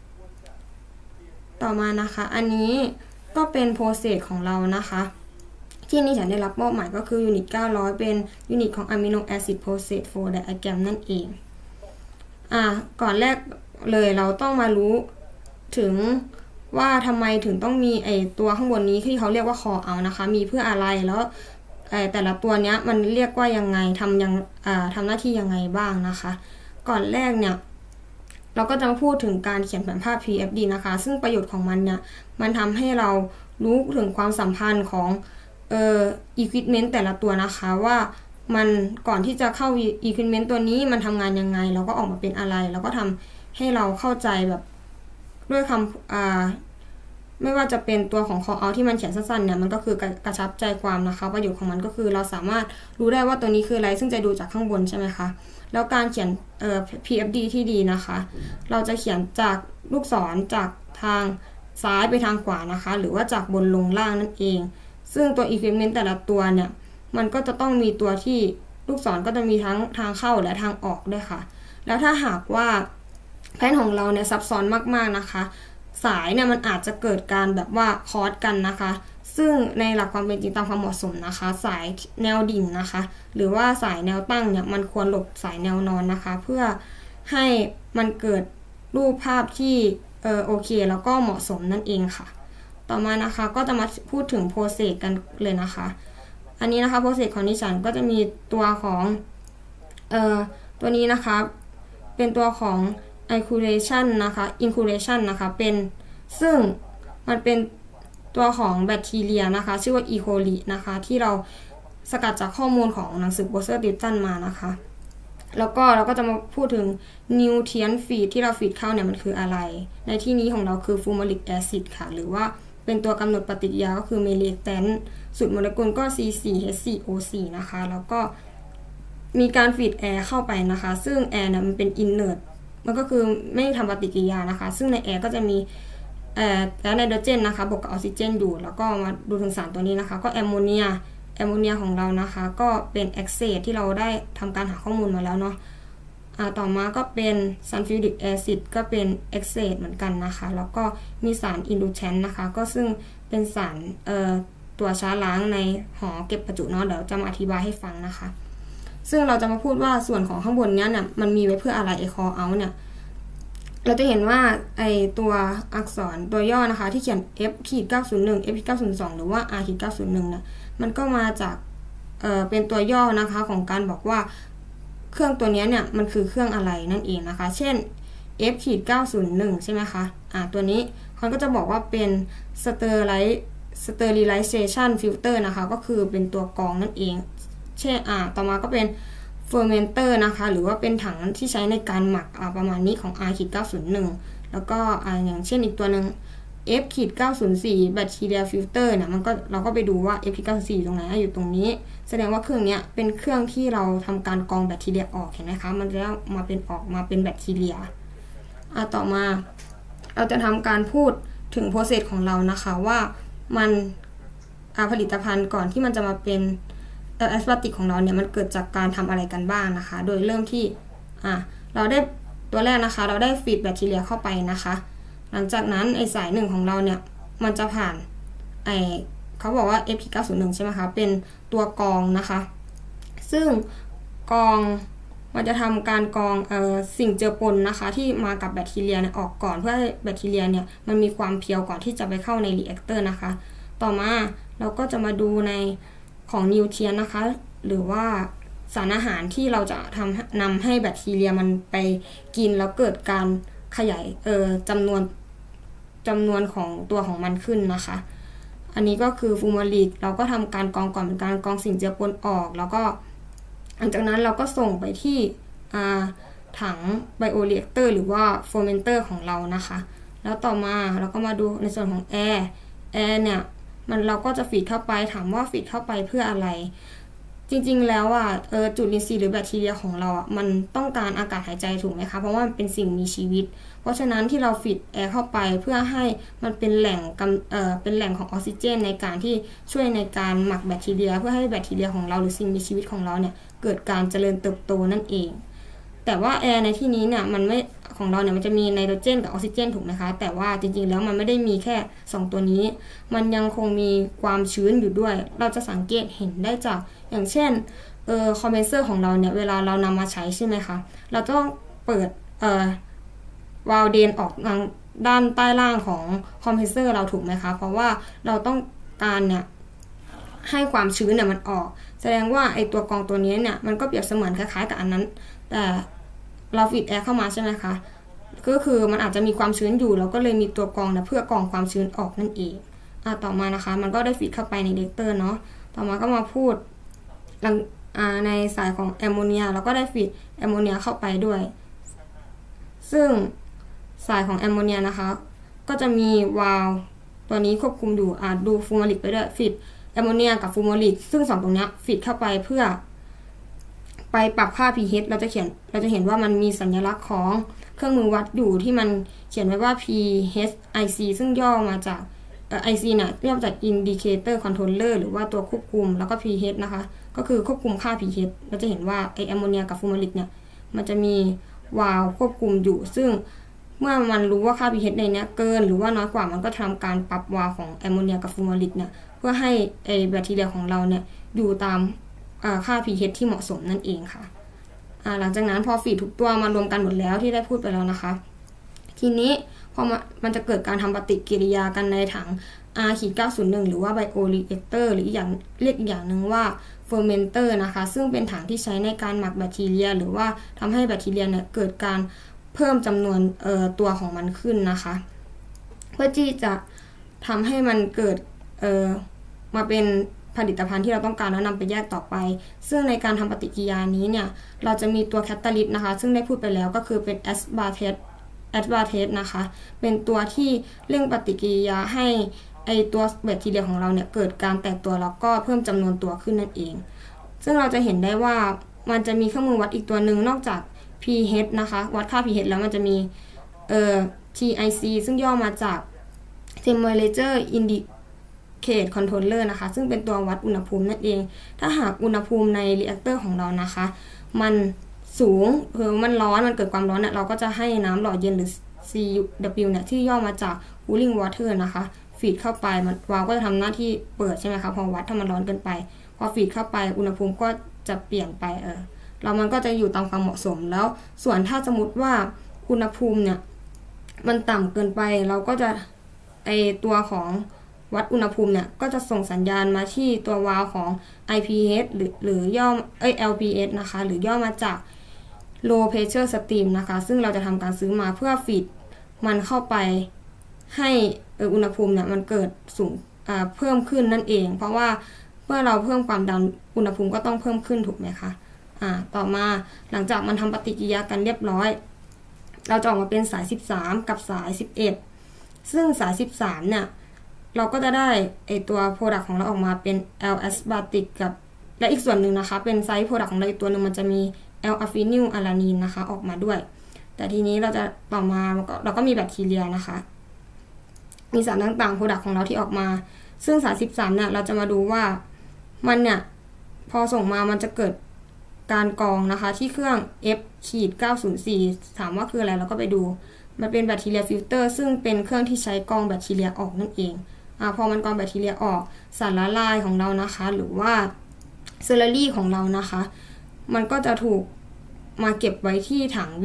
ต่อมานะคะอันนี้ก็เป็นโปรเซสของเรานะคะที่นี่ฉันได้รับมอบหมายก็คือยูนิต900เป็นยูนิตของอะมิโนแอซิดโปรเซสโฟไดอะแกรมนั่นเองก่อนแรกเลยเราต้องมารู้ถึงว่าทำไมถึงต้องมีตัวข้างบนนี้ที่เขาเรียกว่าคอเอานะคะมีเพื่ออะไรแล้วแต่ละตัวเนี้ยมันเรียกว่ายังไงทำหน้าที่ยังไงบ้างนะคะก่อนแรกเนี่ยเราก็จะมาพูดถึงการเขียนแผนภาพ PFD นะคะซึ่งประโยชน์ของมันเนี่ยมันทำให้เรารู้ถึงความสัมพันธ์ของequipment แต่ละตัวนะคะว่ามันก่อนที่จะเข้า equipment ตัวนี้มันทำงานยังไงแล้วก็ออกมาเป็นอะไรแล้วก็ทำให้เราเข้าใจแบบด้วยคำไม่ว่าจะเป็นตัวของ call out ที่มันเขียนสั้นๆเนี่ยมันก็คือกระชับใจความนะคะประโยชน์ของมันก็คือเราสามารถรู้ได้ว่าตัวนี้คืออะไรซึ่งจะดูจากข้างบนใช่ไหมคะแล้วการเขียนPFD ที่ดีนะคะเราจะเขียนจากลูกศรจากทางซ้ายไปทางขวานะคะหรือว่าจากบนลงล่างนั่นเองซึ่งตัว equipment แต่ละตัวเนี่ยมันก็จะต้องมีตัวที่ลูกศรก็จะมีทั้งทางเข้าและทางออกด้วยค่ะแล้วถ้าหากว่าแผนของเราเนี่ยซับซ้อนมากๆนะคะสายเนี่ยมันอาจจะเกิดการแบบว่าคอร์สกันนะคะซึ่งในหลักความเป็นจริงตามความเหมาะสมนะคะสายแนวดิ่งนะคะหรือว่าสายแนวตั้งเนี่ยมันควรหลบสายแนวนอนนะคะเพื่อให้มันเกิดรูปภาพที่โอเคแล้วก็เหมาะสมนั่นเองค่ะต่อมานะคะก็จะมาพูดถึงโปรเซสกันเลยนะคะอันนี้นะคะโปรเซสของดิฉันก็จะมีตัวของตัวนี้นะคะเป็นตัวของ incubation นะคะ incubation นะคะเป็นซึ่งมันเป็นตัวของแบคทีเรียนะคะชื่อว่า E. coli นะคะที่เราสกัดจากข้อมูลของหนังสือ Boser-Dilton มานะคะแล้วก็เราก็จะมาพูดถึง nutrient feed ที่เราฟีดเข้าเนี่ยมันคืออะไรในที่นี้ของเราคือ fumaric acid ค่ะหรือว่าเป็นตัวกำหนดปฏิกิริยาก็คือ melectant สูตรโมเลกุลก็ C4H4O4 นะคะแล้วก็มีการฟีดแอร์เข้าไปนะคะซึ่งแอร์เนี่ยมันเป็น inert มันก็คือไม่ทำปฏิกิริยานะคะซึ่งในแอร์ก็จะมีแก๊สไนโตรเจนนะคะบวกกับออกซิเจนอยู่แล้วก็มาดูถึงสารตัวนี้นะคะก็แอมโมเนียของเรานะคะก็เป็นแอคเซสที่เราได้ทำการหาข้อมูลมาแล้วเนาะต่อมาก็เป็นซัลฟิวริกแอซิดก็เป็นแอคเซสเหมือนกันนะคะแล้วก็มีสารอินดูแชนนะคะก็ซึ่งเป็นสารตัวช้าล้างในหอเก็บประจุเนาะเดี๋ยวจะมาอธิบายให้ฟังนะคะซึ่งเราจะมาพูดว่าส่วนของข้างบนเนี้ยเนี่ยมันมีไว้เพื่ออะไรคอเอาเนี่ยเราจะเห็นว่าไอตัวอักษรตัวย่อนะคะที่เขียน F-901 F-902 หรือว่า R-901 เนี่ยมันก็มาจากเป็นตัวย่อนะคะของการบอกว่าเครื่องตัวนี้เนี่ยมันคือเครื่องอะไรนั่นเองนะคะเช่น F-901 ใช่ไหมคะตัวนี้เขาก็จะบอกว่าเป็น sterilization filter นะคะก็คือเป็นตัวกรองนั่นเองเช่นต่อมาก็เป็นfermenter นะคะหรือว่าเป็นถังที่ใช้ในการหมักประมาณนี้ของ R-901 แล้วก็อย่างเช่นอีกตัวหนึ่ง F-904 bacteria filter เนี่ยมันก็เราก็ไปดูว่า F-904 ตรงไหนอยู่ตรงนี้แสดงว่าเครื่องนี้เป็นเครื่องที่เราทำการกรองแบคทีเรียออกเห็นไหมคะมันจะมาเป็นแบคทีเรียต่อมาเราจะทำการพูดถึงโปรเซสของเรานะคะว่ามันผลิตภัณฑ์ก่อนที่มันจะมาเป็นแอสพาร์ติกของเราเนี่ยมันเกิดจากการทำอะไรกันบ้างนะคะโดยเริ่มที่เราได้ตัวแรกนะคะเราได้ฟีดแบคทีเรียเข้าไปนะคะหลังจากนั้นไอสายหนึ่งของเราเนี่ยมันจะผ่านเขาบอกว่า F-901 ใช่ไหมคะเป็นตัวกรองนะคะซึ่งกรองมันจะทำการกรองสิ่งเจือปนนะคะที่มากับแบคทีเรียเนี่ยออกก่อนเพื่อให้แบคทีเรียเนี่ยมันมีความเพียวก่อนที่จะไปเข้าในรีแอคเตอร์นะคะต่อมาเราก็จะมาดูในของนิวเทรียนนะคะหรือว่าสารอาหารที่เราจะนำให้แบคทีเรียมันไปกินแล้วเกิดการขยายจำนวนของตัวของมันขึ้นนะคะอันนี้ก็คือฟูมาริกเราก็ทำการกรองก่อนเป็นการกรองสิ่งเจือปนออกแล้วก็หลังจากนั้นเราก็ส่งไปที่ถังไบโอเรีแอคเตอร์หรือว่าโฟร์เมนเตอร์ของเรานะคะแล้วต่อมาเราก็มาดูในส่วนของแอร์เนี่ยเราก็จะฟีดเข้าไปถามว่าฟีดเข้าไปเพื่ออะไรจริงๆแล้วจุลินทรีย์หรือแบคทีเรียของเรามันต้องการอากาศหายใจถูกไหมคะเพราะว่ามันเป็นสิ่งมีชีวิตเพราะฉะนั้นที่เราฟีดแอร์เข้าไปเพื่อให้มันเป็นแหล่งของออกซิเจนในการที่ช่วยในการหมักแบคทีเรียเพื่อให้แบคทีเรียของเราหรือสิ่งมีชีวิตของเราเนี่ยเกิดการเจริญเติบโตนั่นเองแต่ว่าแอร์ในที่นี้เนี่ยมันไม่ของเราเนี่ยมันจะมีไนโตรเจนกับออกซิเจนถูกไหมคะแต่ว่าจริงๆแล้วมันไม่ได้มีแค่2ตัวนี้มันยังคงมีความชื้นอยู่ด้วยเราจะสังเกตเห็นได้จากอย่างเช่นคอมเพรสเซอร์ของเราเนี่ยเวลาเรานำมาใช้ใช่ไหมคะเราต้องเปิดวาล์วเดนออกด้านใต้ล่างของคอมเพรสเซอร์เราถูกไหมคะเพราะว่าเราต้องการเนี่ยให้ความชื้นเนี่ยมันออกแสดงว่าไอตัวกรองตัวนี้เนี่ยมันก็เปรียบเสมือนคล้ายๆกับอันนั้นแต่เราฟีดแอร์เข้ามาใช่ไหมคะก็คือมันอาจจะมีความชื้นอยู่แล้วก็เลยมีตัวกรองนะเพื่อกรองความชื้นออกนั่นเองต่อมานะคะมันก็ได้ฟีดเข้าไปในเรีแอคเตอร์เนาะต่อมาก็มาพูดในสายของแอมโมเนียเราก็ได้ฟีดแอมโมเนียเข้าไปด้วยซึ่งสายของแอมโมเนียนะคะก็จะมีวาล์วตัวนี้ควบคุมอยู่ดูฟูมาริกไปด้วยฟีดแอมโมเนียกับฟูมาริกซึ่ง2ตรงนี้ฟีดเข้าไปเพื่อไปปรับค่า pH เราจะเห็นว่ามันมีสัญลักษณ์ของเครื่องมือวัดอยู่ที่มันเขียนไว้ว่า PHIC ซึ่งย่อมาจากIC เนี่ยย่อมาจาก Indicator Controller หรือว่าตัวควบคุมแล้วก็ pH นะคะก็คือควบคุมค่า pH เราจะเห็นว่าไอแอมโมเนียกับฟูมาริกเนี่ยมันจะมีวาล์วควบคุมอยู่ซึ่งเมื่อมันรู้ว่าค่า pH ในนี้เกินหรือว่าน้อยกว่ามันก็ทำการปรับวาล์วของแอมโมเนียกับฟูมาริกเนี่ยเพื่อให้ไอแบคทีเรียของเราเนี่ยอยู่ตามค่า pH ที่เหมาะสมนั่นเองค่ะหลังจากนั้นพอฟีดทุกตัวมารวมกันหมดแล้วที่ได้พูดไปแล้วนะคะทีนี้พอมันจะเกิดการทำปฏิกิริยากันในถัง R-901 หรือว่า bioreactor หรือเรียกอีกอย่างหนึ่งว่า fermenter นะคะซึ่งเป็นถังที่ใช้ในการหมักแบคทีเรียหรือว่าทำให้แบคทีเรียเนี่ยเกิดการเพิ่มจำนวนตัวของมันขึ้นนะคะเพื่อที่จะทำให้มันเกิดมาเป็นผลิตภัณฑ์ที่เราต้องการแล้วนำไปแยกต่อไปซึ่งในการทำปฏิกิริยานี้เนี่ยเราจะมีตัวแคตาลิสต์นะคะซึ่งได้พูดไปแล้วก็คือเป็นแอสบาเทสนะคะเป็นตัวที่เร่งปฏิกิริยาให้ไอตัวแบคทีเรียของเราเนี่ยเกิดการแตกตัวแล้วก็เพิ่มจำนวนตัวขึ้นนั่นเองซึ่งเราจะเห็นได้ว่ามันจะมีเครื่องมือวัดอีกตัวหนึ่งนอกจาก pH นะคะวัดค่า pH แล้วมันจะมีTIC ซึ่งย่อมาจาก Temperature Indicate Controller นะคะซึ่งเป็นตัววัดอุณหภูมินั่นเองถ้าหากอุณหภูมิในรีแอคเตอร์ของเรานะคะมันสูงมันร้อนมันเกิดความร้อนเนี่ยเราก็จะให้น้ำหล่อเย็นหรือ CW เนี่ยที่ย่อมาจาก Cooling Water นะคะฟีดเข้าไปมันวาล์วก็จะทำหน้าที่เปิดใช่ไหมคะพอวัดถ้ามันร้อนเกินไปพอฟีดเข้าไปอุณหภูมิก็จะเปลี่ยนไปแล้วมันก็จะอยู่ตามความเหมาะสมแล้วส่วนถ้าสมมติว่าอุณหภูมิเนี่ยมันต่ำเกินไปเราก็จะตัวของวัดอุณหภูมิเนี่ยก็จะส่งสัญญาณมาที่ตัววาล์วของ IPS หรือย่อLPS นะคะหรือย่อมาจาก Low Pressure Stream นะคะซึ่งเราจะทำการซื้อมาเพื่อฟีดมันเข้าไปให้อุณหภูมิเนี่ยมันเกิดสูงเพิ่มขึ้นนั่นเองเพราะว่าเมื่อเราเพิ่มความดันอุณหภูมิก็ต้องเพิ่มขึ้นถูกไหมคะต่อมาหลังจากมันทำปฏิกิริยากันเรียบร้อยเราจะออกมาเป็นสาย13กับสาย11ซึ่งสาย13เนี่ยเราก็จะได้ตัว product ของเราออกมาเป็น L-aspartic กับและอีกส่วนหนึ่งนะคะเป็นไซส์ product ของเราอีกตัวหนึ่งมันจะมี L-phenylalanine นะคะออกมาด้วยแต่ทีนี้เราจะต่อมาเราก็มีแบคทีเรียนะคะมีสารต่างๆ product ของเราที่ออกมาซึ่งสาย13เนี่ยเราจะมาดูว่ามันเนี่ยพอส่งมามันจะเกิดการกรองนะคะที่เครื่อง F-904 ถามว่าคืออะไรเราก็ไปดูมันเป็นแบคทีเรียฟิลเตอร์ซึ่งเป็นเครื่องที่ใช้กรองแบคทีเรียออกนั่นเองพอมันกรองแบคทีเรียออกสารละลายของเรานะคะหรือว่าเซลลี่ของเรานะคะมันก็จะถูกมาเก็บไว้ที่ถัง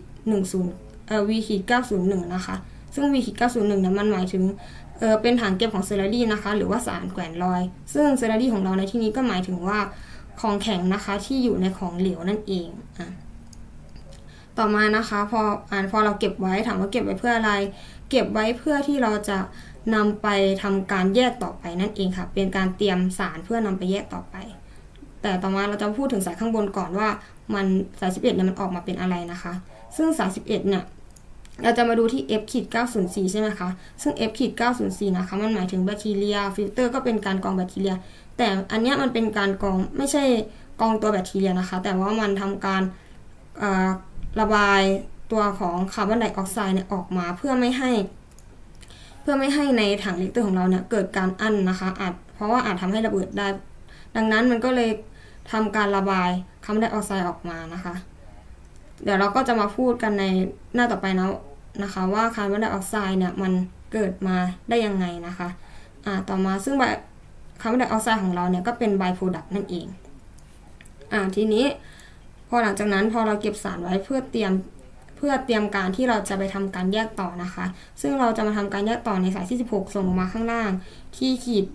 V-901 นะคะซึ่ง V-901 เนี่ยมันหมายถึงเป็นถังเก็บของเซลลี่นะคะหรือว่าสารแขวนลอยซึ่งเซลลี่ของเราในที่นี้ก็หมายถึงว่าของแข็งนะคะที่อยู่ในของเหลวนั่นเองต่อมานะคะพอเราเก็บไว้ถามว่าเก็บไว้เพื่ออะไรเก็บไว้เพื่อที่เราจะนำไปทำการแยกต่อไปนั่นเองค่ะเป็นการเตรียมสารเพื่อนำไปแยกต่อไปแต่ต่อมาเราจะพูดถึงสายข้างบนก่อนว่ามันสาย11เนี่ยมันออกมาเป็นอะไรนะคะซึ่งสาย11เนี่ยเราจะมาดูที่ F-904 ใช่ไหมคะซึ่ง F-904 นะคะมันหมายถึงแบคทีเรียฟิลเตอร์ก็เป็นการกรองแบคทีเรียแต่อันนี้มันเป็นการกรองไม่ใช่กรองตัวแบคทีเรียนะคะแต่ว่ามันทำการระบายตัวของคาร์บอนไดออกไซด์เนี่ยออกมาเพื่อไม่ให้ในถังรีแอคเตอร์ของเราเนี่ยเกิดการอั้นนะคะเพราะว่าอาจทำให้ระเบิดได้ดังนั้นมันก็เลยทำการระบายคาร์บอนไดออกไซด์ออกมานะคะเดี๋ยวเราก็จะมาพูดกันในหน้าต่อไปนะคะว่าคาร์บอนไดออกไซด์เนี่ยมันเกิดมาได้ยังไงนะคะต่อมาซึ่งคาร์บอนไดออกไซด์ของเราเนี่ยก็เป็นไบโปรดักต์นั่นเองทีนี้พอหลังจากนั้นพอเราเก็บสารไว้เพื่อเตรียมการที่เราจะไปทำการแยกต่อนะคะซึ่งเราจะมาทำการแยกต่อในสายที่16ส่งลงมาข้างล่างที่ขีด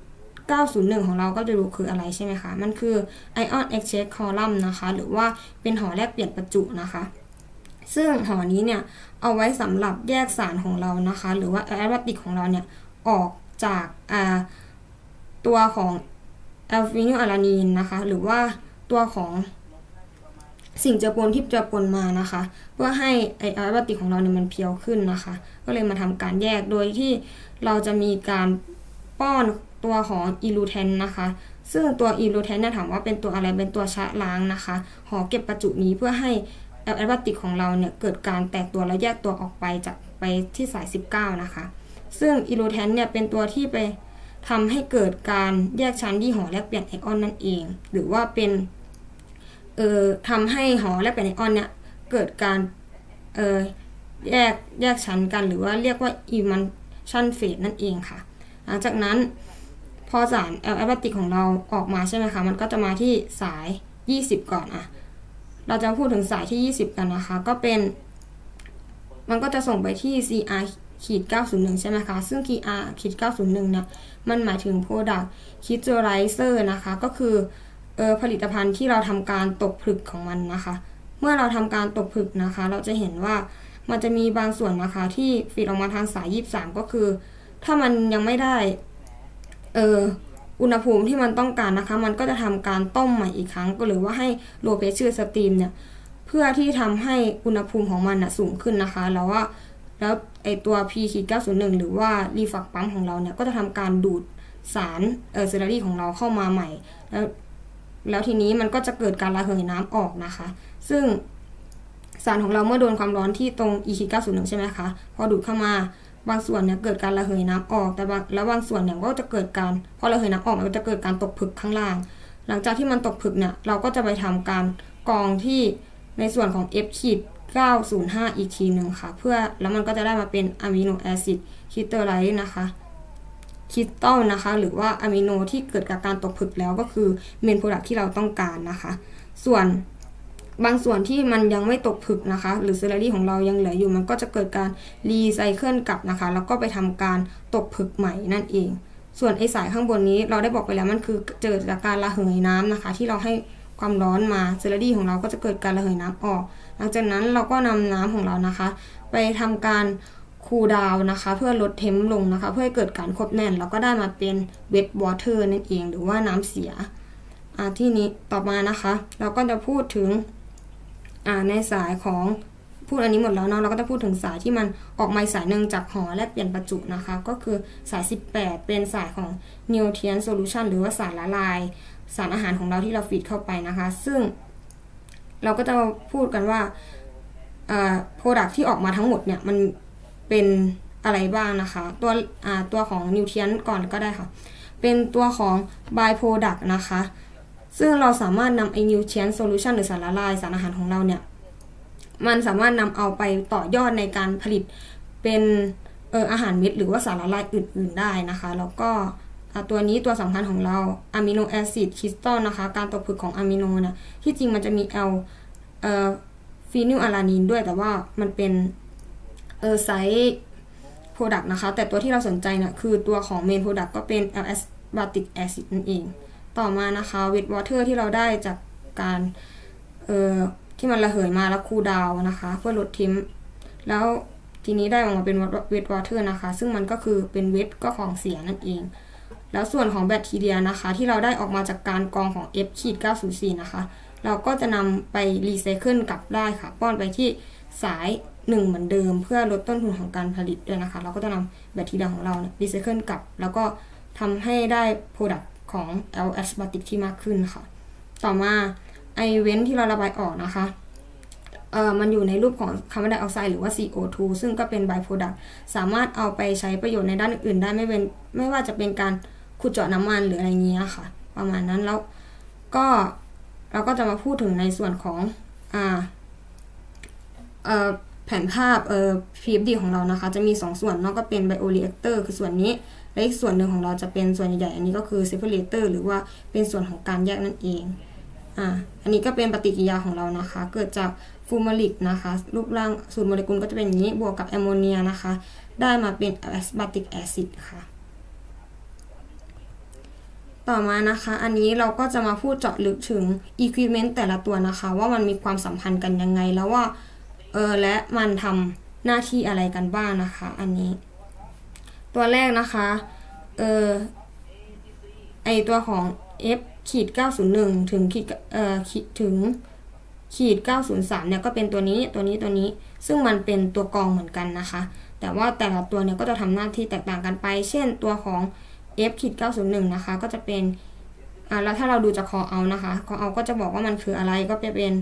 901ของเราก็จะรู้คืออะไรใช่ไหมคะมันคือ Ion Exchange Column นะคะหรือว่าเป็นหอแลกเปลี่ยนประจุนะคะซึ่งหอนี้เนี่ยเอาไว้สำหรับแยกสารของเรานะคะหรือว่า Aromatic ของเราเนี่ยออกจากตัวของ L-phenylalanine นะคะหรือว่าตัวของสิ่งเจือปนที่เจือปนมานะคะเพื่อให้อะโรมาติกของเราเนี่ยมันเพียวขึ้นนะคะก็เลยมาทำการแยกโดยที่เราจะมีการป้อนตัวของอิลูเทนนะคะซึ่งตัวอิลูเทนเนี่ยถามว่าเป็นตัวอะไรเป็นตัวชะล้างนะคะหอเก็บประจุนี้เพื่อให้อะโรมาติกของเราเนี่ยเกิดการแตกตัวและแยกตัวออกไปจากไปที่สาย19นะคะซึ่งอิลูเทนเนี่ยเป็นตัวที่ไปทำให้เกิดการแยกชั้นที่หอแลกเปลี่ยนไอออนนั่นเองหรือว่าเป็นทำให้หอแลกเปลี่ยนไอออนเนี่ยเกิดการแยกชั้นกันหรือว่าเรียกว่า emulsion phase นั่นเองค่ะหลังจากนั้นพอสารแอลติกของเราออกมาใช่ไหมคะมันก็จะมาที่สาย20ก่อนเราจะพูดถึงสายที่20กันนะคะก็เป็นมันก็จะส่งไปที่ CR-901 ใช่ไหมคะซึ่ง CR-901 เนี่ยมันหมายถึง Product Crystallizer นะคะก็คือผลิตภัณฑ์ที่เราทำการตกผลึกของมันนะคะเมื่อเราทำการตกผลึกนะคะเราจะเห็นว่ามันจะมีบางส่วนนะคะที่ฟีดออกมาทางสาย23ก็คือถ้ามันยังไม่ได้อุณหภูมิที่มันต้องการนะคะมันก็จะทำการต้มใหม่อีกครั้งหรือว่าให้ low pressure steam เนี่ยเพื่อที่ทำให้อุณหภูมิของมันสูงขึ้นนะคะแล้วไอตัว P-901 หรือว่า reflux pump ของเราเนี่ยก็จะทำการดูดสารเซลล์ของเราเข้ามาใหม่แล้วทีนี้มันก็จะเกิดการระเหยน้ำออกนะคะซึ่งสารของเราเมื่อโดนความร้อนที่ตรง E-901 ใช่ไหมคะพอดูดเข้ามาบางส่วนเนี่ยเกิดการระเหยน้ำออกแต่บางส่วนเนี่ยก็จะเกิดการพอระเหยน้ำออกมันก็จะเกิดการตกผลึกข้างล่างหลังจากที่มันตกผลึกเนี่ยเราก็จะไปทำการกรองที่ในส่วนของ F-905 อีกทีหนึ่งค่ะแล้วมันก็จะได้มาเป็นอะมิโนแอซิดคริสตัลไลซ์นะคะคริสตัลนะคะหรือว่าอะมิโนที่เกิดจากการตกผลึกแล้วก็คือเมนโปรดักต์ที่เราต้องการนะคะส่วนบางส่วนที่มันยังไม่ตกผลึกนะคะหรือเซลล์ของเรายังเหลืออยู่มันก็จะเกิดการรีไซเคิลกลับนะคะแล้วก็ไปทำการตกผลึกใหม่นั่นเองส่วนไอสายข้างบนนี้เราได้บอกไปแล้วมันคือเกิดจากการระเหยน้ำนะคะที่เราให้ความร้อนมาเซลล์ของเราก็จะเกิดการระเหยน้ำออกหลังจากนั้นเราก็นำน้ำของเรานะคะไปทำการคูลดาวน์นะคะเพื่อลดเทมป์ลงนะคะเพื่อให้เกิดการควบแน่นแล้วก็ได้มาเป็นเวทวอเตอร์นั่นเองหรือว่าน้ำเสียที่นี้ต่อมานะคะเราก็จะพูดถึงในสายของพูดอันนี้หมดแล้วเนาะเราก็จะพูดถึงสายที่มันออกมาสายหนึ่งจากหอแลกเปลี่ยนประจุนะคะก็คือสาย18เป็นสายของ Nutrient Solution หรือว่าสารละลายสารอาหารของเราที่เราฟีดเข้าไปนะคะซึ่งเราก็จะพูดกันว่าProduct ที่ออกมาทั้งหมดเนี่ยมันเป็นอะไรบ้างนะคะตัวของ Nutrient ก่อนก็ได้ค่ะเป็นตัวของ By Product นะคะซึ่งเราสามารถนำไอ้ Nutrient Solution หรือสารละลายสารอาหารของเราเนี่ยมันสามารถนำเอาไปต่อยอดในการผลิตเป็นอาหารเม็ดหรือว่าสารละลายอื่นๆได้นะคะแล้วก็ตัวนี้ตัวสำคัญของเราอะมิโนแอซิดคริสตัลนะคะการตกผลึกของอะมิโนเนี่ยที่จริงมันจะมีฟีนิลอะลานีนด้วยแต่ว่ามันเป็นไซส์โปรดักต์นะคะแต่ตัวที่เราสนใจเนี่ยคือตัวของเมนโปรดักต์ก็เป็น L-aspartic acid นั่นเองต่อมานะคะเวทวอเตอร์ที่เราได้จากการที่มันระเหยมาแล้วคูลดาวน์นะคะเพื่อลดเทมป์แล้วทีนี้ได้ออกมาเป็นเวทวอเตอร์นะคะซึ่งมันก็คือเป็นเวทก็ของเสียนั่นเองแล้วส่วนของแบคทีเรียนะคะที่เราได้ออกมาจากการกรองของ F-904 นะคะเราก็จะนำไปรีไซเคิลกลับได้ค่ะป้อนไปที่สาย1เหมือนเดิมเพื่อลดต้นทุนของการผลิตด้วยนะคะเราก็จะนำแบคทีเรียของเรารีไซเคิลกลับแล้วก็ทำให้ได้โปรดักต์ของ L-aspartic ที่มากขึ้นค่ะต่อมาไอเว้นที่เราระบายออกนะคะมันอยู่ในรูปของคาร์บอนไดออกไซด์หรือว่า CO2 ซึ่งก็เป็น by product สามารถเอาไปใช้ประโยชน์ในด้านอื่นได้ไม่ว่าจะเป็นการขุดเจาะน้ำมันหรืออะไรเงี้ยค่ะประมาณนั้นแล้วก็เราก็จะมาพูดถึงในส่วนของแผนภาพPFD ของเรานะคะจะมี2ส่วนเนาะก็เป็น bioreactor คือส่วนนี้และอีกส่วนหนึ่งของเราจะเป็นส่วนใหญ่ๆอันนี้ก็คือ separator หรือว่าเป็นส่วนของการแยกนั่นเองอันนี้ก็เป็นปฏิกิริยาของเรานะคะเกิดจากฟูมาริกนะคะรูปร่างสูตรโมเลกุลก็จะเป็นอย่างนี้บวกกับแอมโมเนียนะคะได้มาเป็น aspartic acid ค่ะต่อมานะคะอันนี้เราก็จะมาพูดเจาะลึกถึง equipment แต่ละตัวนะคะว่ามันมีความสัมพันธ์กันยังไงแล้วว่าและมันทำหน้าที่อะไรกันบ้างนะคะอันนี้ตัวแรกนะคะไอตัวของ F-901 ถึงขีด903เนี่ยก็เป็นตัวนี้ซึ่งมันเป็นตัวกรองเหมือนกันนะคะแต่ว่าแต่ละตัวเนี่ยก็จะทำหน้าที่แตกต่างกันไปเช่นตัวของ F-901 นะคะก็จะเป็นแล้วถ้าเราดูจาก call out นะคะ call out ก็จะบอกว่ามันคืออะไรก็จะเป็น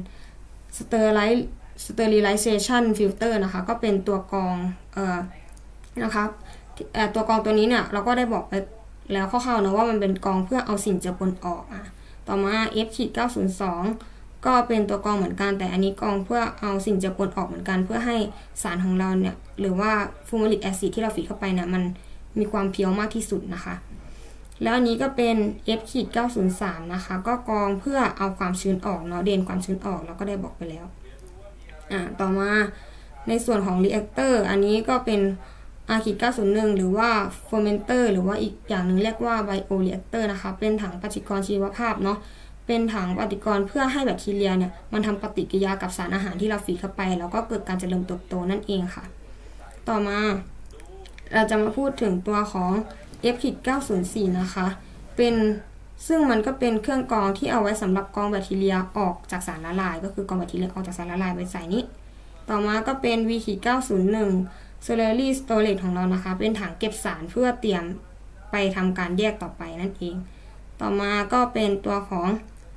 sterilization filter นะคะก็เป็นตัวกรองนะคะตัวกรองตัวนี้เนี่ยเราก็ได้บอกไปแล้วคร่าวๆนะว่ามันเป็นกรองเพื่อเอาสิ่งเจือปนออกต่อมา F-902 ก็เป็นตัวกรองเหมือนกันแต่อันนี้กรองเพื่อเอาสิ่งเจือปนออกเหมือนกันเพื่อให้สารของเราเนี่ยหรือว่าฟูมาริกแอซิดที่เราฟีดเข้าไปเนี่ยมันมีความเพียวมากที่สุดนะคะแล้วอันนี้ก็เป็น F-903 นะคะก็กรองเพื่อเอาความชื้นออกเนาะเดนความชื้นออกเราก็ได้บอกไปแล้วต่อมาในส่วนของ reactor อันนี้ก็เป็น R-901 หรือว่า fermenter หรือว่าอีกอย่างหนึ่งเรียกว่า bioreactor นะคะเป็นถังปฏิกรณ์ชีวภาพเนาะเป็นถังปฏิกรณ์เพื่อให้แบคทีเรียเนี่ยมันทำปฏิกิริยากับสารอาหารที่เราฟีดเข้าไปแล้วก็เกิดการเจริญเติบโตนั่นเองค่ะต่อมาเราจะมาพูดถึงตัวของ F-904 นะคะเป็นซึ่งมันก็เป็นเครื่องกรองที่เอาไว้สำหรับกรองแบคทีเรียออกจากสารละลายก็คือกรองแบคทีเรียออกจากสารละลายไปใส่นี้ต่อมาก็เป็น V-901 Slurry Storage ของเรานะคะเป็นถังเก็บสารเพื่อเตรียมไปทำการแยกต่อไปนั่นเองต่อมาก็เป็นตัวของ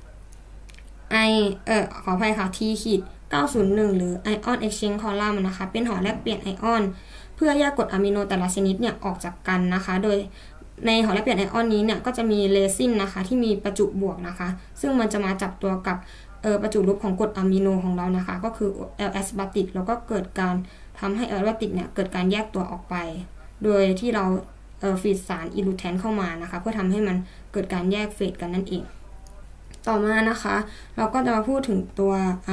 ขออภัยค่ะ T-901 หรือ Ion Exchange Column นะคะเป็นหอแลกเปลี่ยนไอออนเพื่อแยกกรดอะมิโนแต่ละชนิดเนี่ยออกจากกันนะคะโดยในหอแลกเปลี่ยนไอออนนี้เนี่ยก็จะมีเรซินนะคะที่มีประจุบวกนะคะซึ่งมันจะมาจับตัวกับประจุลบของกรดอะมิโนของเรานะคะก็คือ L-S บาติกแล้วก็เกิดการทำให้ L-S บาติกเนี่ยเกิดการแยกตัวออกไปโดยที่เราฟีดสารอิลูแทนเข้ามานะคะเพื่อทำให้มันเกิดการแยกเฟสกันนั่นเองต่อมานะคะเราก็จะมาพูดถึงตัว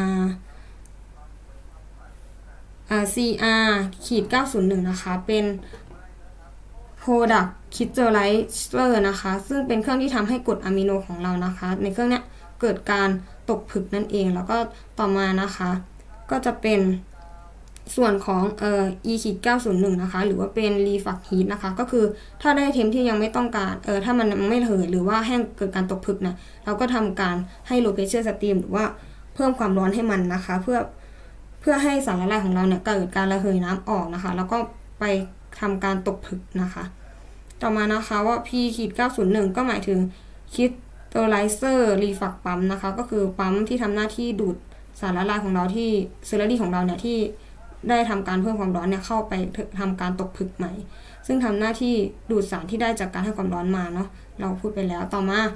CR-901 นะคะเป็น Product Crystallizer นะคะซึ่งเป็นเครื่องที่ทำให้กรดอะมิโนของเรานะคะในเครื่องนี้เกิดการตกผลึกนั่นเองแล้วก็ต่อมานะคะก็จะเป็นส่วนของE-901 นะคะหรือว่าเป็น Reflux Heat นะคะก็คือถ้าได้เทมที่ยังไม่ต้องการถ้ามันไม่ระเหยหรือว่าแห้งเกิดการตกผลึกนะเราก็ทำการให้ low pressure steam หรือว่าเพิ่มความร้อนให้มันนะคะเพื่อให้สารละลายของเราเนี่ยเกิดการระเหยน้ำออกนะคะแล้วก็ไปทำการตกผลึกนะคะต่อมานะคะว่า P-901 ก็หมายถึง Crystallizer Reflux Pump นะคะก็คือปั๊มที่ทำหน้าที่ดูดสารละลายของเราที่เซลล์ของเราเนี่ยที่ได้ทำการเพิ่มความร้อนเนี่ยเข้าไปทำการตกผลึกใหม่ซึ่งทำหน้าที่ดูดสารที่ได้จากการให้ความร้อนมาเนาะเราพูดไปแล้วต่อมา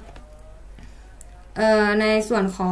ในส่วนของ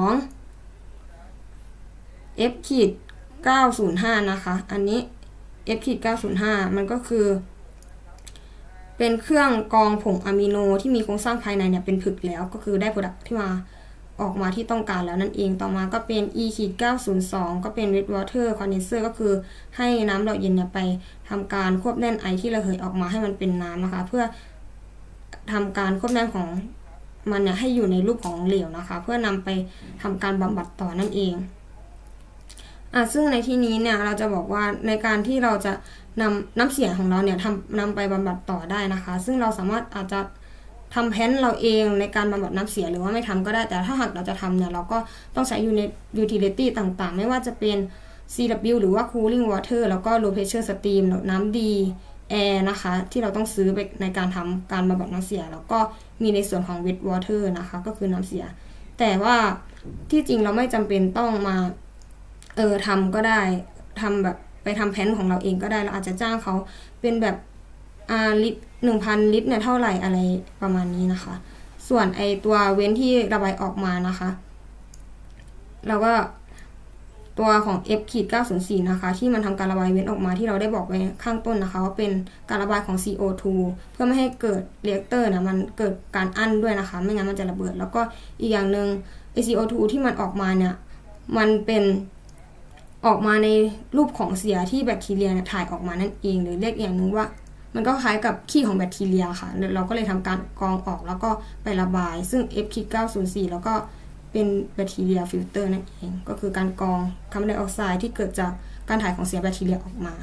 F-905 นะคะอันนี้ F-905 มันก็คือเป็นเครื่องกรองผงอะมิโนที่มีโครงสร้างภายในเนี่ยเป็นผลึกแล้วก็คือได้ product ที่มาออกมาที่ต้องการแล้วนั่นเองต่อมาก็เป็น E-902 ก็เป็น wet water condenser ก็คือให้น้ำหล่อเย็นเนี่ยไปทำการควบแน่นไอที่ระเหยออกมาให้มันเป็นน้ำนะคะเพื่อทำการควบแน่นของมันเนี่ยให้อยู่ในรูปของเหลวนะคะเพื่อนำไปทำการบำบัดต่อนั่นเองซึ่งในที่นี้เนี่ยเราจะบอกว่าในการที่เราจะนำน้ำเสียของเราเนี่ยนำไปบำบัดต่อได้นะคะซึ่งเราสามารถอาจจะทำแพนเราเองในการบำบัดน้ำเสียหรือว่าไม่ทำก็ได้แต่ถ้าหากเราจะทำเนี่ยเราก็ต้องใช้ utility ต่างๆไม่ว่าจะเป็น CW หรือว่า cooling water แล้วก็ low pressure steam น้ำดีแอร์นะคะที่เราต้องซื้อไปในการทำการบำบัดน้ำเสียแล้วก็มีในส่วนของ wet water นะคะก็คือน้ำเสียแต่ว่าที่จริงเราไม่จำเป็นต้องมาทำก็ได้ทำแบบไปทำแพนของเราเองก็ได้เราอาจจะจ้างเขาเป็นแบบลิตร 1,000 ลิตรเนี่ยเท่าไหร่อะไรประมาณนี้นะคะส่วนไอตัวเว้นที่ระบายออกมานะคะเราก็ตัวของ F-904 นะคะที่มันทำการระบายเว้นออกมาที่เราได้บอกไว้ข้างต้นนะคะว่าเป็นการระบายของ CO2 เพื่อไม่ให้เกิดเรีแอคเตอร์นะมันเกิดการอั้นด้วยนะคะไม่งั้นมันจะระเบิดแล้วก็อีกอย่างนึง CO2 ที่มันออกมาเนี่ยมันเป็นออกมาในรูปของเสียที่แบคทีเรียถ่ายออกมานั่นเองหรือเรียกอย่างนึงว่ามันก็คล้ายกับขี้ของแบคทีเรียค่ะเราก็เลยทำการกรองออกแล้วก็ไประบายซึ่ง F-904 แล้วก็เป็นแบคทีเรียฟิลเตอร์นั่นเองก็คือการกรองคาร์บอนไดออกไซด์ที่เกิดจากการถ่ายของเสียแบคทีเรียออกมา